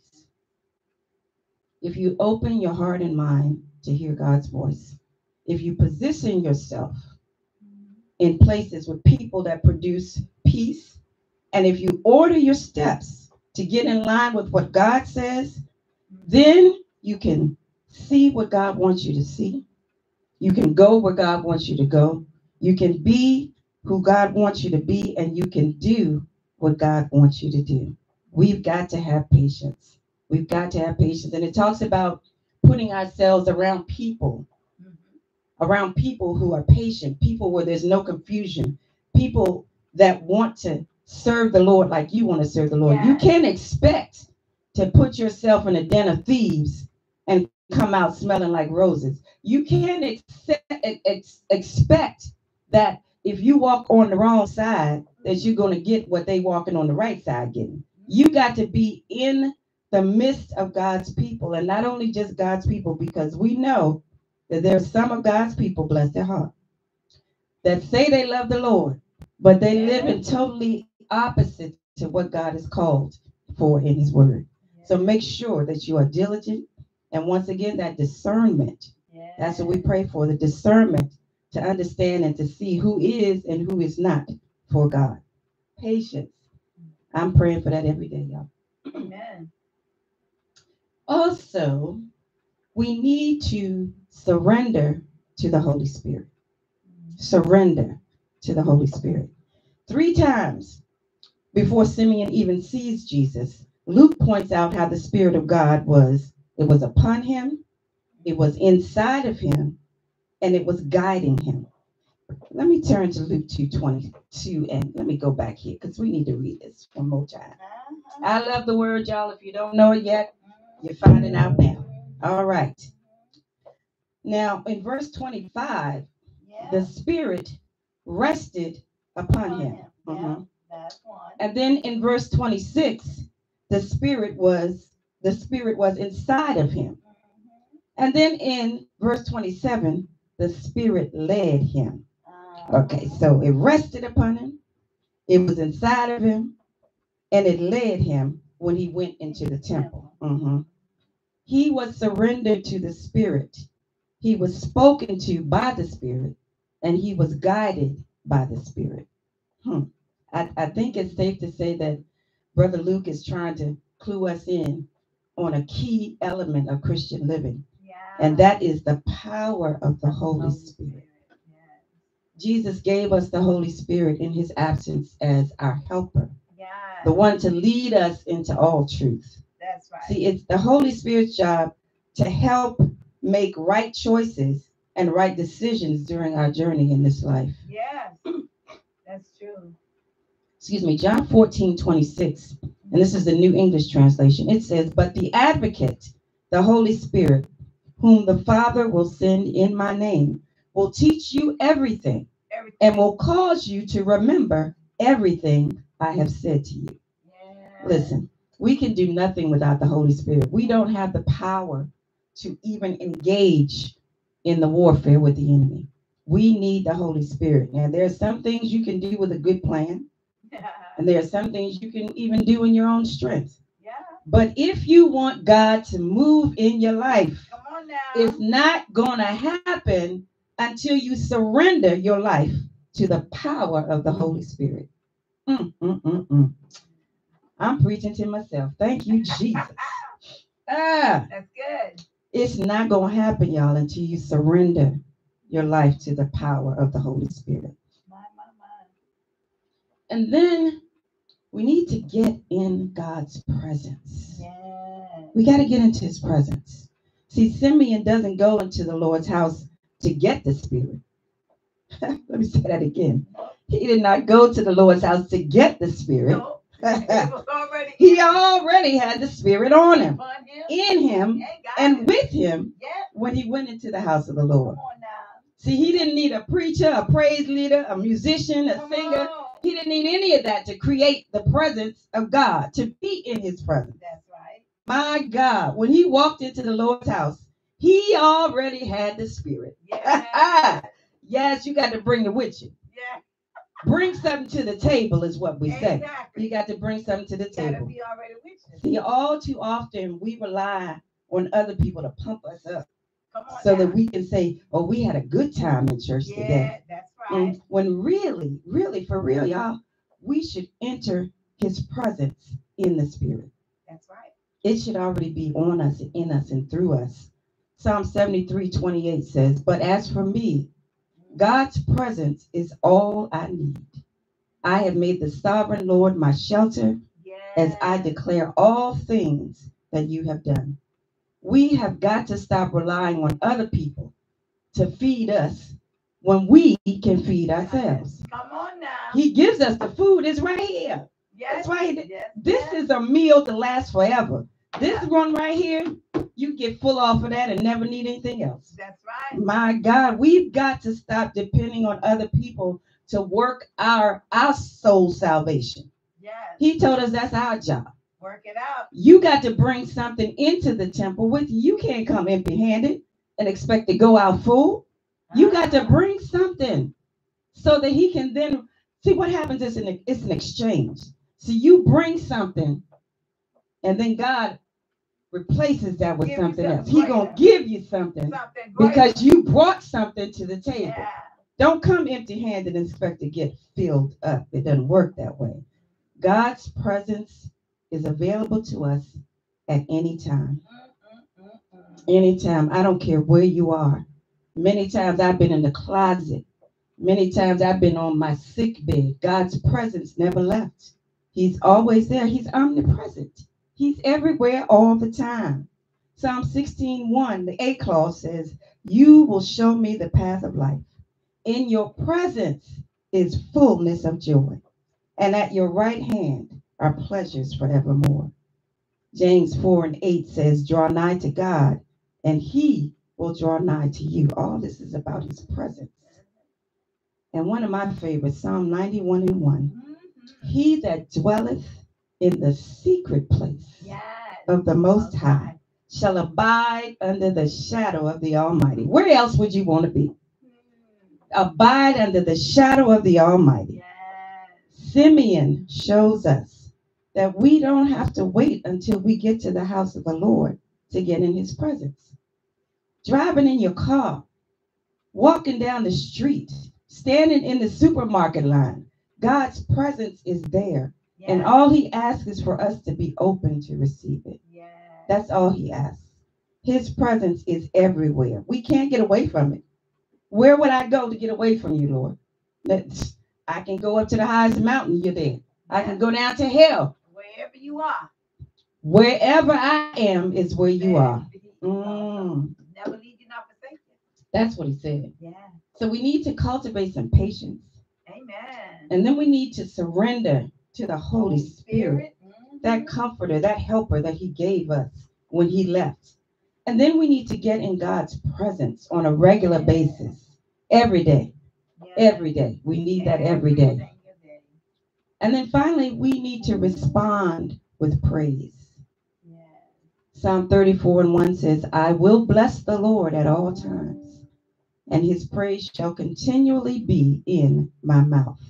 If you open your heart and mind to hear God's voice, if you position yourself in places with people that produce peace, and if you order your steps to get in line with what God says, then you can see what God wants you to see. You can go where God wants you to go. You can be who God wants you to be, and you can do what God wants you to do. We've got to have patience. We've got to have patience. And it talks about putting putting ourselves around people, around people who are patient, people where there's no confusion, people that want to serve the Lord like you want to serve the Lord. Yes. You can't expect to put yourself in a den of thieves and come out smelling like roses. You can't accept, ex, expect that if you walk on the wrong side, that you're going to get what they walking on the right side getting. You got to be in the midst of God's people, and not only just God's people, because we know that there are some of God's people, bless their heart, that say they love the Lord, but they live in totally opposite to what God has called for in his word. So make sure that you are diligent. And once again, that discernment, that's what we pray for, the discernment to understand and to see who is and who is not for God. Patience. I'm praying for that every day, y'all. Amen. Also, we need to surrender to the Holy Spirit. Surrender to the Holy Spirit. Three times before Simeon even sees Jesus, Luke points out how the Spirit of God was. It was upon him, it was inside of him, and it was guiding him. Let me turn to Luke two twenty-two, and let me go back here because we need to read this one more time. I love the word, y'all. If you don't know it yet, you're finding out now. All right. Now, in verse twenty-five, yeah. the Spirit rested upon, upon him. him. Yeah, mm-hmm. That's one. And then in verse twenty-six, the Spirit was the Spirit was inside of him. Mm-hmm. And then in verse twenty-seven, the Spirit led him. Uh, okay, so it rested upon him, it was inside of him, and it led him when he went into the temple. Mm-hmm. He was surrendered to the Spirit. He was spoken to by the Spirit, and he was guided by the Spirit. Hmm. I, I think it's safe to say that Brother Luke is trying to clue us in on a key element of Christian living, yeah. and that is the power of the Holy Spirit. Yeah. Jesus gave us the Holy Spirit in his absence as our helper, yeah. the one to lead us into all truth. That's right. See, it's the Holy Spirit's job to help make right choices and right decisions during our journey in this life. Yes, that's true. Excuse me, John fourteen twenty-six, and this is the New English translation. It says, but the advocate, the Holy Spirit, whom the Father will send in my name, will teach you everything, everything. and will cause you to remember everything I have said to you. Yeah. Listen, we can do nothing without the Holy Spirit. We don't have the power to even engage in the warfare with the enemy. We need the Holy Spirit. Now, there are some things you can do with a good plan, and there are some things you can even do in your own strength. Yeah. But if you want God to move in your life, come on now. It's not going to happen until you surrender your life to the power of the Holy Spirit. Mm, mm, mm, mm. I'm preaching to myself. Thank you, Jesus. Ah, that's good. It's not going to happen, y'all, until you surrender your life to the power of the Holy Spirit. My, my, my. And then we need to get in God's presence. Yeah. We got to get into his presence. See, Simeon doesn't go into the Lord's house to get the Spirit. Let me say that again. He did not go to the Lord's house to get the Spirit. No. already he already had the Spirit on him, on him. in him, and with him yeah. when he went into the house of the Lord. See, he didn't need a preacher, a praise leader, a musician, a Come singer. On. He didn't need any of that to create the presence of God, to be in his presence. That's right. My God, when he walked into the Lord's house, he already had the Spirit. Yeah. Yes, you got to bring it with you. Yeah. Bring something to the table is what we say. Exactly. You got to bring something to the you table. Gotta be already with you. See, all too often we rely on other people to pump us up so now. that we can say, oh, we had a good time in church yeah, today. That's right. And when really, really, for real, y'all, we should enter his presence in the Spirit. That's right. It should already be on us, in us, and through us. Psalm seventy-three twenty-eight says, but as for me, God's presence is all I need. I have made the sovereign Lord my shelter yes. as I declare all things that you have done. We have got to stop relying on other people to feed us when we can feed ourselves. Come on now. He gives us the food. It's right here. Yes. It's right here. Yes. This Yes. is a meal to last forever. This Yeah. one right here, you get full off of that and never need anything else. That's right. My God, we've got to stop depending on other people to work our, our soul salvation. Yes. He told us that's our job. Work it out. You got to bring something into the temple with you. You can't come empty-handed and expect to go out full. You got to bring something so that he can then see what happens. Is an, it's an exchange. So you bring something, and then God replaces that with Give something you else. something He gonna greater. give you something, Something great. because you brought something to the table. Yeah. Don't come empty-handed and expect to get filled up. It doesn't work that way. God's presence is available to us at any time. Mm, mm, mm, mm. Anytime. I don't care where you are. Many times I've been in the closet. Many times I've been on my sick bed. God's presence never left. He's always there. He's omnipresent. He's everywhere all the time. Psalm sixteen one, the A clause says, "You will show me the path of life. In your presence is fullness of joy, and at your right hand are pleasures forevermore." James four and eight says, "Draw nigh to God, and he will draw nigh to you." All this is about his presence. And one of my favorites, Psalm ninety-one and one, Mhm. "He that dwelleth in the secret place Yes. of the Most High shall abide under the shadow of the Almighty." Where else would you want to be? Mm. Abide under the shadow of the Almighty. Yes. Simeon shows us that we don't have to wait until we get to the house of the Lord to get in his presence. Driving in your car, walking down the street, standing in the supermarket line, God's presence is there. Yes. And all he asks is for us to be open to receive it. Yes. That's all he asks. His presence is everywhere. We can't get away from it. Where would I go to get away from you, Lord? Let's, I can go up to the highest mountain, you're there. I can go down to hell. Wherever you are. Wherever I am is where you There are. you Mm, Never leave you, not forsake you. that's what he said. Yeah. So we need to cultivate some patience. Amen. And then we need to surrender to the Holy Spirit, Mhm. that comforter, that helper that he gave us when he left. And then we need to get in God's presence on a regular basis, every day, Yes. every day. We need that every day. single day. And then finally, we need to respond with praise. Yes. Psalm thirty-four and one says, "I will bless the Lord at all times, and his praise shall continually be in my mouth."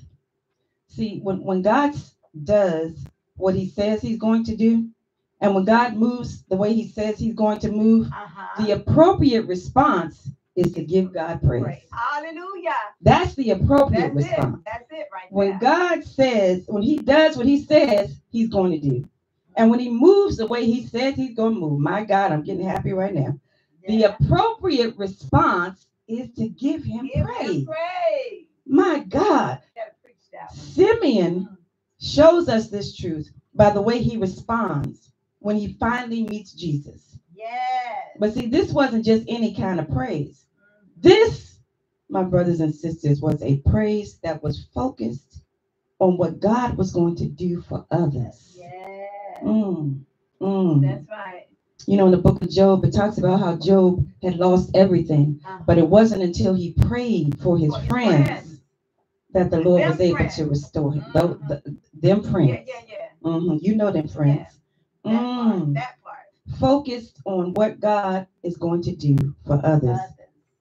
See, when, when God does what he says he's going to do, and when God moves the way he says he's going to move, Uh-huh. the appropriate response is to give God praise. Praise. Hallelujah. That's the appropriate That's response. it. That's it right When there. God says, when he does what he says he's going to do, and when he moves the way he says he's going to move, my God, I'm getting happy right now. The Yeah. appropriate response is to give him Give praise. him praise. My God, You gotta preach that one. Simeon shows us this truth by the way he responds when he finally meets Jesus. Yes. But see, this wasn't just any kind of praise. This, my brothers and sisters, was a praise that was focused on what God was going to do for others. Yes. Mm, mm. That's right. You know, in the book of Job, it talks about how Job had lost everything, Uh-huh. but it wasn't until he prayed for his For his friends, friends. that the Lord Them was able friends. to restore him. Mhm. Tho- the- them friends. Yeah, yeah, yeah. Mhm, you know them friends. That part. Mm. That part. Focused on what God is going to do for others. Others.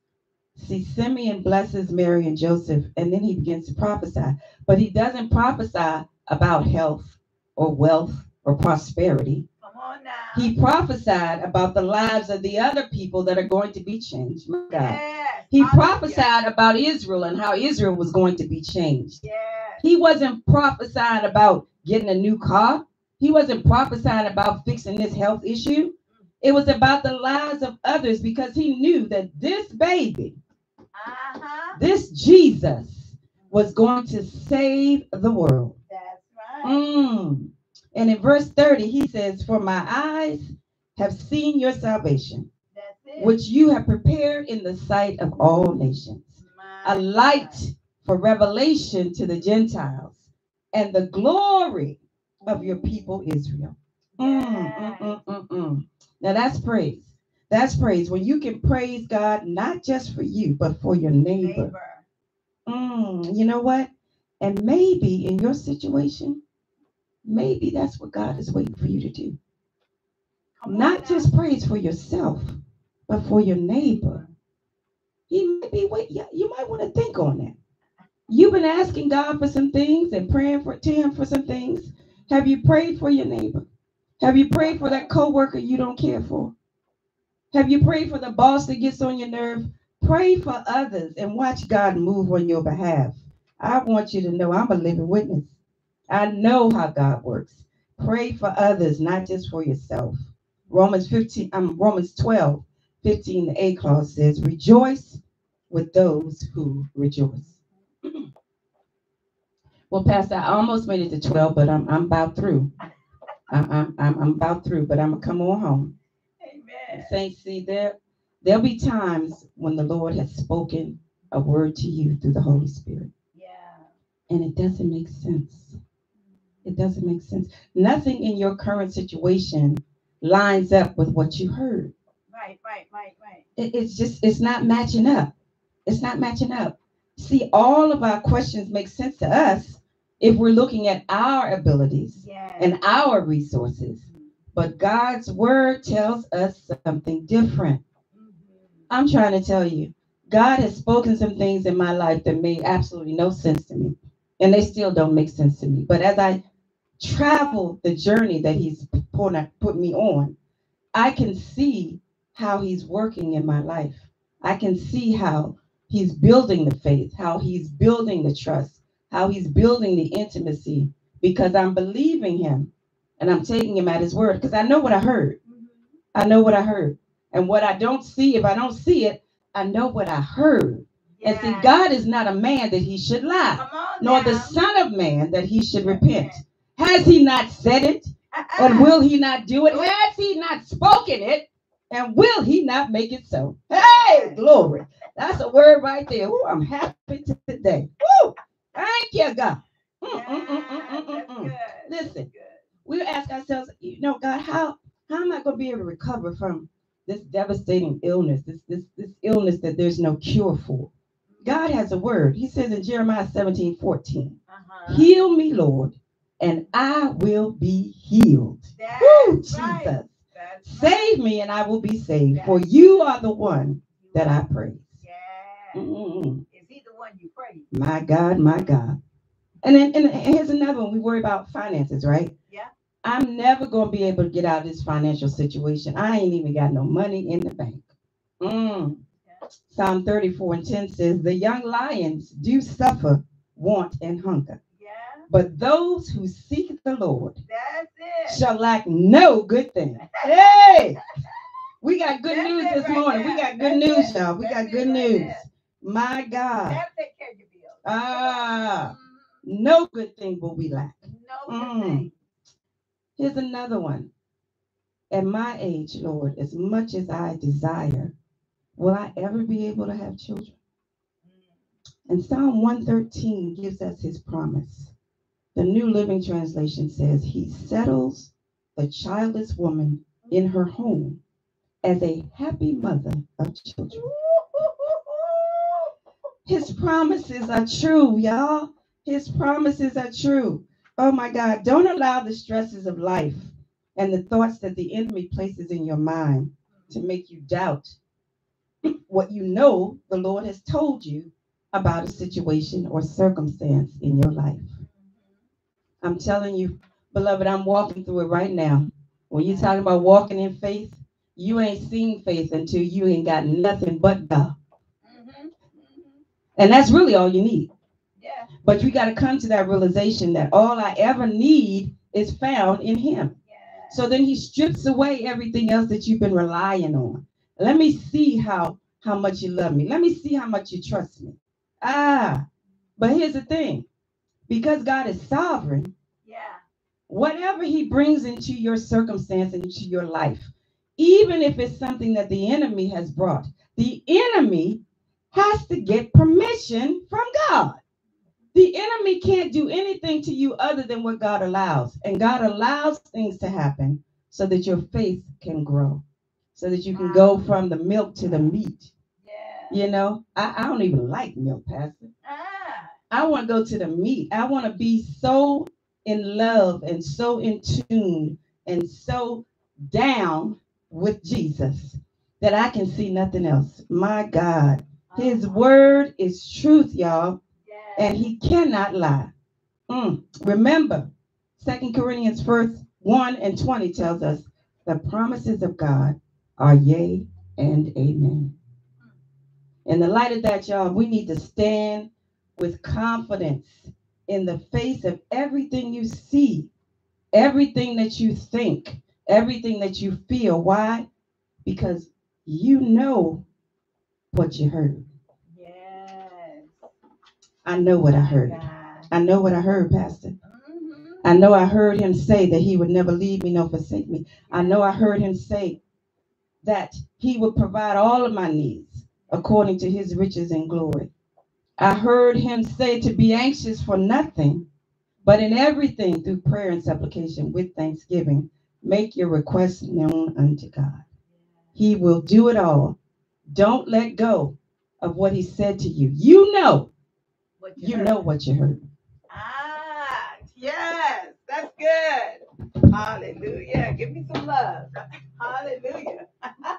See, Simeon blesses Mary and Joseph, and then he begins to prophesy. But he doesn't prophesy about health or wealth or prosperity. Come on now. He prophesied about the lives of the other people that are going to be changed. My God. Yes. He Hallelujah. prophesied about Israel and how Israel was going to be changed. Yes. He wasn't prophesying about getting a new car. He wasn't prophesying about fixing this health issue. It was about the lives of others, because he knew that this baby, Uh-huh. this Jesus, was going to save the world. That's right. Mm. And in verse thirty, he says, "For my eyes have seen your salvation, That's it. which you have prepared in the sight of all nations, My a light God. for revelation to the Gentiles, and the glory of your people Israel. Mm, mm, mm, mm, mm. Now that's praise. That's praise. When you can praise God, not just for you, but for your neighbor. Neighbor. Mm, you know what? And maybe in your situation, maybe that's what God is waiting for you to do. Come on Not now. just praise for yourself, but for your neighbor. He might be wait. Yeah, you might want to think on that. You've been asking God for some things and praying for to Him for some things. Have you prayed for your neighbor? Have you prayed for that coworker you don't care for? Have you prayed for the boss that gets on your nerve? Pray for others and watch God move on your behalf. I want you to know I'm a living witness. I know how God works. Pray for others, not just for yourself. Romans fifteen, um, Romans twelve, fifteen, the A clause says, rejoice with those who rejoice. Well, Pastor, I almost made it to twelve, but I'm I'm about through. I, I'm I'm I'm about through, but I'm gonna come on home. Amen. Saints, see there there'll be times when the Lord has spoken a word to you through the Holy Spirit, Yeah. and it doesn't make sense. It doesn't make sense. Nothing in your current situation lines up with what you heard. Right, right, right, right. It, it's just it's not matching up. It's not matching up. See, all of our questions make sense to us if we're looking at our abilities Yeah. and our resources. But God's word tells us something different. Mhm. I'm trying to tell you, God has spoken some things in my life that made absolutely no sense to me. And they still don't make sense to me. But as I travel the journey that He's put, put me on, I can see how He's working in my life. I can see how He's building the faith, how He's building the trust, how He's building the intimacy, because I'm believing Him and I'm taking Him at His word, because I know what I heard. Mhm. I know what I heard. And what I don't see, if I don't see it, I know what I heard. And see, Yeah. God is not a man that He should lie, Come on nor the now. Son of Man that He should repent. Has He not said it? And Uh-uh. will He not do it? Has He not spoken it? And will He not make it so? Hey, glory. That's a word right there. Ooh, I'm happy today. Woo! Thank you, God. Mm, mm, mm, mm, mm, Yeah, mm, that's mm. good. Listen, That's good. we ask ourselves, you know, God, how how am I going to be able to recover from this devastating illness, this this this illness that there's no cure for? God has a word. He says in Jeremiah seventeen fourteen, Uh-huh. heal me, Lord, and I will be healed. That's Woo, Jesus. right. That's Save right. me and I will be saved, That's for you are the one that I praise. Yeah. Mm-mm. Is He the one you praise? My God, my God. And then and here's another one. We worry about finances, right? Yeah. I'm never going to be able to get out of this financial situation. I ain't even got no money in the bank. Mm. Yeah. Psalm thirty-four and ten says, the young lions do suffer want and hunger, Yeah. but those who seek the Lord That's it. shall lack no good thing. Hey, we got good That's news it this right morning. there. We got good That's news, it. y'all. We That's got it good right news. there. My God. That'll take care of your bills. Ah, Mhm. no good thing will we lack. No good Mm. thing. Here's another one. At my age, Lord, as much as I desire, will I ever be able to have children? And Psalm one thirteen gives us His promise. The New Living Translation says, He settles the childless woman in her home as a happy mother of children. His promises are true, y'all. His promises are true. Oh my God, don't allow the stresses of life and the thoughts that the enemy places in your mind to make you doubt what you know the Lord has told you about a situation or circumstance in your life. I'm telling you, beloved, I'm walking through it right now. When you're talking about walking in faith, you ain't seen faith until you ain't got nothing but God. Mhm. Mhm. And that's really all you need. Yeah. But you got to come to that realization that all I ever need is found in Him. Yeah. So then He strips away everything else that you've been relying on. Let me see how, how much you love me. Let me see how much you trust me. Ah, but here's the thing. Because God is sovereign, Yeah. whatever He brings into your circumstance and into your life, even if it's something that the enemy has brought, the enemy has to get permission from God. The enemy can't do anything to you other than what God allows. And God allows things to happen so that your faith can grow, so that you can go from the milk to the meat. Yeah. You know, I, I don't even like milk, Pastor. Ah. I want to go to the meat. I want to be so in love and so in tune and so down with Jesus that I can see nothing else. My God, his word is truth, y'all, and he cannot lie. Mm. Remember, Second Corinthians first one and twenty tells us the promises of God are yea and amen. In the light of that, y'all, we need to stand with confidence in the face of everything you see, everything that you think, everything that you feel. Why? Because you know what you heard. Yes. I know what I heard. God. I know what I heard, Pastor. Mm-hmm. I know I heard him say that he would never leave me nor forsake me. I know I heard him say that he would provide all of my needs according to his riches and glory. I heard him say to be anxious for nothing, but in everything through prayer and supplication with thanksgiving, make your requests known unto God. He will do it all. Don't let go of what he said to you. You know, What you you heard. know what you heard. Ah, yes, that's good. Hallelujah. Give me some love. Hallelujah.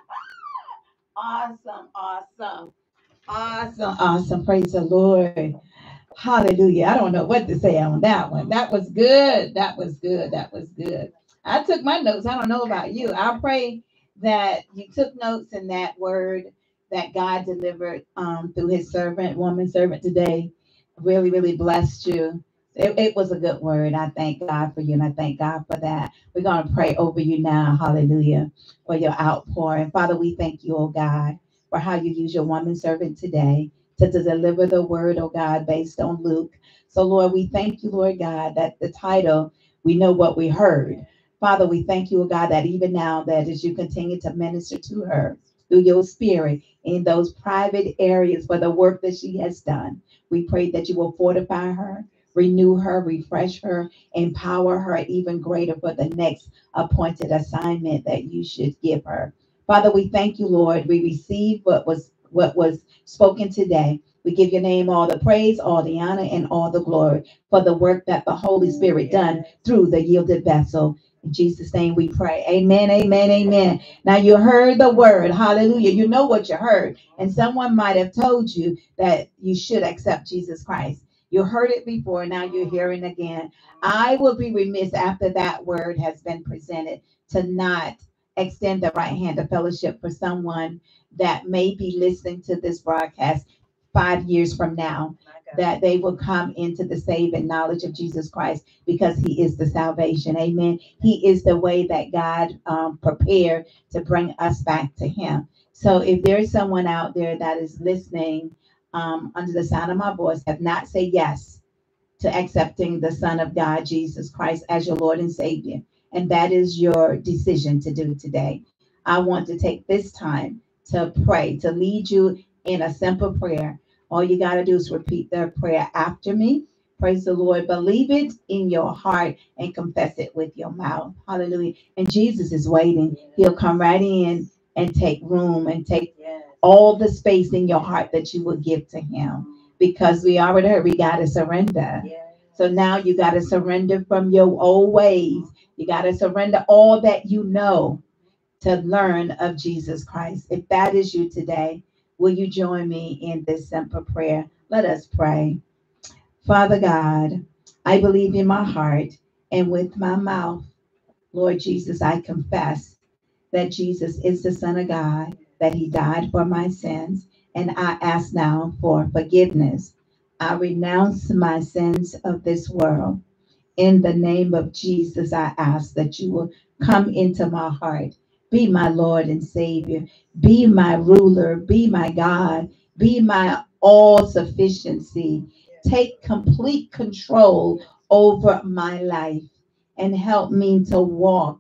Awesome, awesome, awesome, awesome. Praise the Lord. Hallelujah. I don't know what to say on that one. That was good. That was good. That was good. I took my notes. I don't know about you. I pray that you took notes in that word that God delivered um, through his servant, woman servant today. Really, really blessed you. It, it was a good word. I thank God for you, and I thank God for that. We're going to pray over you now. Hallelujah. For your outpouring. Father, we thank you, oh God, for how you use your woman servant today to, to deliver the word, oh God, based on Luke. So, Lord, we thank you, Lord God, that the title, we know what we heard. Father, we thank you, oh God, that even now that as you continue to minister to her through your spirit in those private areas for the work that she has done, we pray that you will fortify her, renew her, refresh her, empower her even greater for the next appointed assignment that you should give her. Father, we thank you, Lord. We receive what was what was spoken today. We give your name all the praise, all the honor, and all the glory for the work that the Holy Spirit done through the yielded vessel. In Jesus' name we pray. Amen, amen, amen. Now you heard the word. Hallelujah. You know what you heard. And someone might have told you that you should accept Jesus Christ. You heard it before. Now you're hearing again. I will be remiss after that word has been presented to not extend the right hand of fellowship for someone that may be listening to this broadcast five years from now, that they will come into the saving knowledge of Jesus Christ because he is the salvation. Amen. He is the way that God um, prepared to bring us back to him. So if there's someone out there that is listening um, under the sound of my voice, have not said yes to accepting the Son of God, Jesus Christ, as your Lord and Savior, and that is your decision to do today, I want to take this time to pray, to lead you in a simple prayer. All you got to do is repeat the prayer after me. Praise the Lord. Believe it in your heart and confess it with your mouth. Hallelujah. And Jesus is waiting. He'll come right in and take room and take all the space in your heart that you will give to him. Because we already heard we got to surrender. So now you got to surrender from your old ways. You got to surrender all that you know to learn of Jesus Christ. If that is you today, will you join me in this simple prayer? Let us pray. Father God, I believe in my heart and with my mouth, Lord Jesus, I confess that Jesus is the Son of God, that he died for my sins, and I ask now for forgiveness. I renounce my sins of this world. In the name of Jesus, I ask that you will come into my heart. Be my Lord and Savior. Be my ruler. Be my God. Be my all sufficiency. Take complete control over my life and help me to walk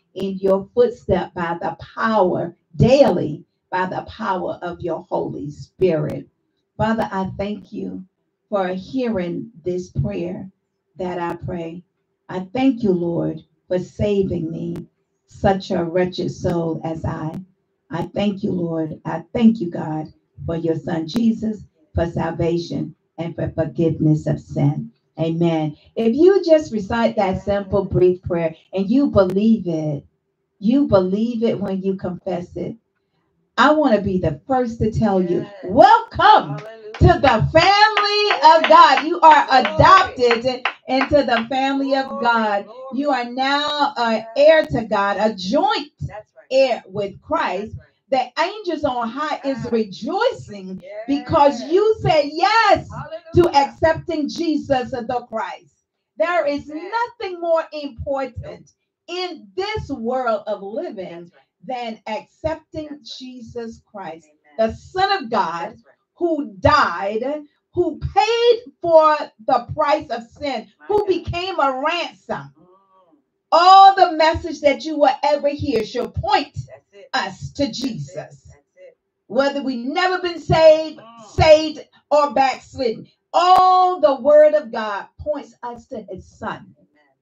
in your footstep by the power daily, by the power of your Holy Spirit. Father, I thank you for hearing this prayer that I pray. I thank you, Lord, for saving me, such a wretched soul as I. I thank you, Lord. I thank you, God, for your son Jesus, for salvation and for forgiveness of sin. Amen. If you just recite that simple, brief prayer and you believe it, you believe it when you confess it. I want to be the first to tell you, welcome to the family of God. You are adopted into the family of God. You are now an heir to God, a joint heir with Christ. The angels on high is rejoicing because you said yes to accepting Jesus the Christ. There is nothing more important in this world of living than accepting Jesus Christ, the Son of God, who died, who paid for the price of sin, who became a ransom. All the message that you will ever hear shall point us to Jesus. Whether we never been saved, saved, or backslidden, all the word of God points us to his son.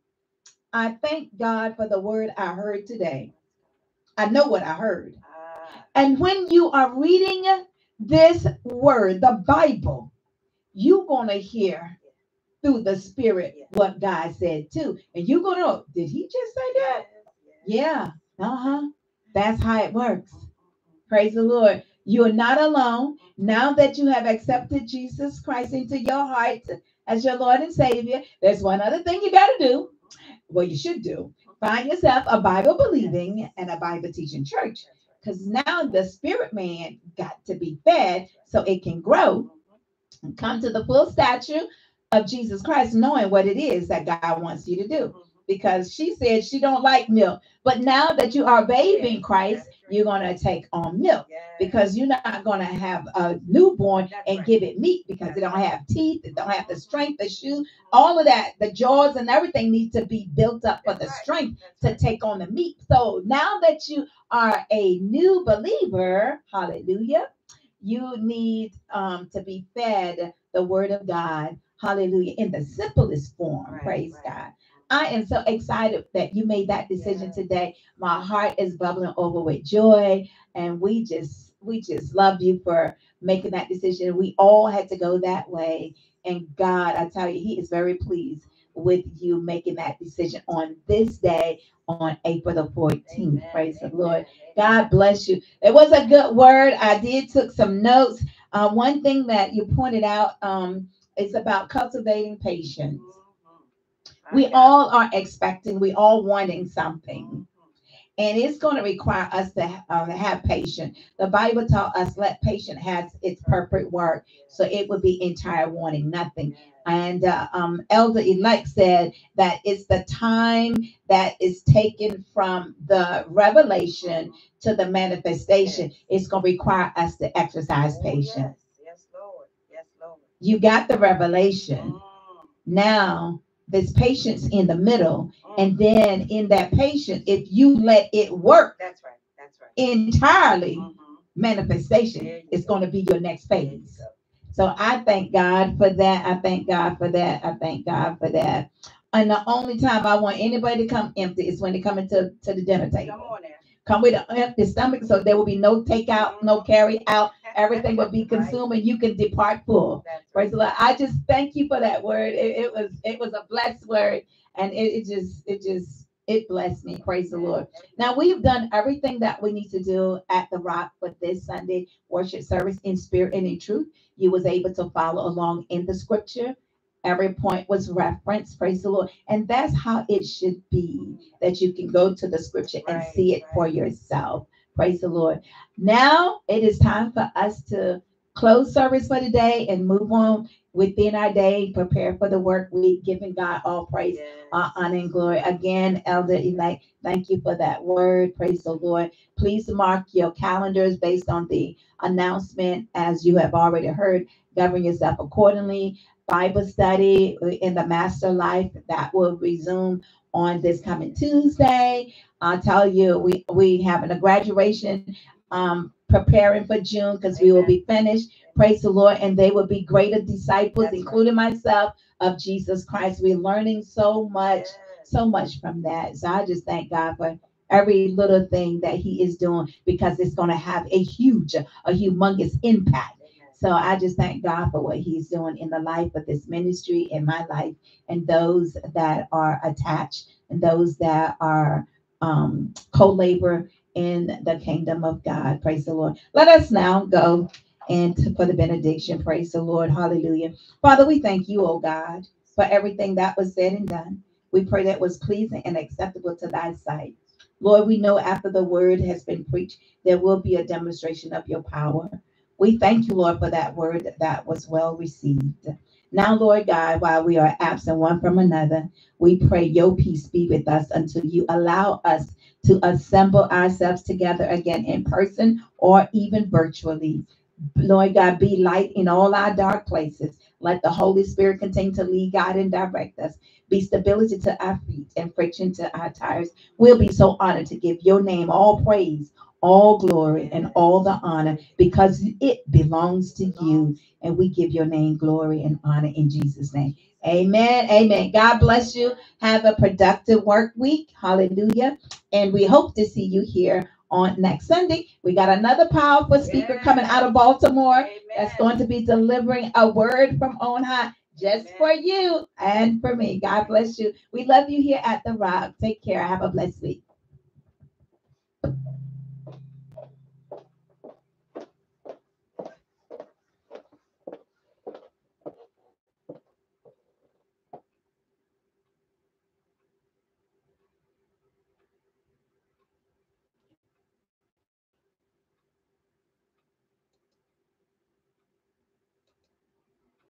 I thank God for the word I heard today. I know what I heard. And when you are reading this word, the Bible, you're going to hear through the Spirit what God said too. And you're going to know, did he just say that? Yeah. Uh-huh. That's how it works. Praise the Lord. You are not alone. Now that you have accepted Jesus Christ into your heart as your Lord and Savior, there's one other thing you got to do. Well, you should do. Find yourself a Bible believing and a Bible teaching church. Because now the spirit man got to be fed so it can grow and come to the full stature of Jesus Christ, knowing what it is that God wants you to do. Because she said she don't like milk. But now that you are bathing Christ, you're going to take on milk. Because you're not going to have a newborn and give it meat because it don't have teeth, it don't have the strength, the shoe, all of that, the jaws and everything needs to be built up for the strength to take on the meat. So now that you are a new believer, hallelujah, you need um, to be fed the word of God, hallelujah, in the simplest form. Right, praise right. God. I am so excited that you made that decision today. My heart is bubbling over with joy, and we just we just love you for making that decision. We all had to go that way, and God, I tell you, he is very pleased with you making that decision on this day, on April the fourteenth. Amen. Praise Amen. The Lord. God bless you. It was a good word. I did took some notes. Uh, one thing that you pointed out um, is about cultivating patience. We all are expecting, we all wanting something. And it's going to require us to uh, have patience. The Bible taught us, let patience have its perfect work. So it would be entire wanting nothing. And uh, um, Elder Elect said that it's the time that is taken from the revelation to the manifestation. It's going to require us to exercise patience. Yes, Lord. Yes, Lord. You got the revelation. Now, there's patience in the middle, and then in that patience, if you let it work, that's right, that's right, entirely, mm-hmm. manifestation is going to be your next phase. So I thank God for that. I thank God for that. I thank God for that. And the only time I want anybody to come empty is when they come into to the dinner table. Come on now. Come with an empty stomach, so there will be no takeout, no carry out. Everything will be consumed, and you can depart full. Praise the Lord. I just thank you for that word. It, it was it was a blessed word, and it, it just it just it blessed me. Praise the Lord. Now we've done everything that we need to do at the Rock for this Sunday worship service in spirit and in truth. You was able to follow along in the scripture. Every point was referenced, praise the Lord. And that's how it should be, that you can go to the scripture and right, see it right. for yourself. Praise the Lord. Now it is time for us to close service for today and move on within our day, prepare for the work week, giving God all praise, yes. uh, honor, and glory. Again, Elder Elect, thank you for that word. Praise the Lord. Please mark your calendars based on the announcement, as you have already heard. Govern yourself accordingly. Bible study in the Master Life that will resume on this coming Tuesday. I'll tell you, we we having a graduation, um, preparing for June because we will be finished. Praise the Lord, and they will be greater disciples, That's including right. myself, of Jesus Christ. We're learning so much, yes. so much from that. So I just thank God for every little thing that He is doing because it's going to have a huge, a humongous impact. So I just thank God for what He's doing in the life of this ministry, in my life, and those that are attached and those that are um, co-labor in the kingdom of God. Praise the Lord. Let us now go and to, for the benediction. Praise the Lord. Hallelujah. Father, we thank you, oh God, for everything that was said and done. We pray that was pleasing and acceptable to thy sight. Lord, we know after the word has been preached, there will be a demonstration of your power. We thank you, Lord, for that word that was well received. Now, Lord God, while we are absent one from another, we pray your peace be with us until you allow us to assemble ourselves together again in person or even virtually. Lord God, be light in all our dark places. Let the Holy Spirit continue to lead, guide, and direct us. Be stability to our feet and friction to our tires. We'll be so honored to give your name all praise, all glory, and all the honor because it belongs to you. And we give your name glory and honor in Jesus' name. Amen. Amen. God bless you. Have a productive work week. Hallelujah. And we hope to see you here on next Sunday. We got another powerful speaker yes. coming out of Baltimore Amen. That's going to be delivering a word from on high just Amen. For you and for me. God bless you. We love you here at the Rock. Take care. Have a blessed week.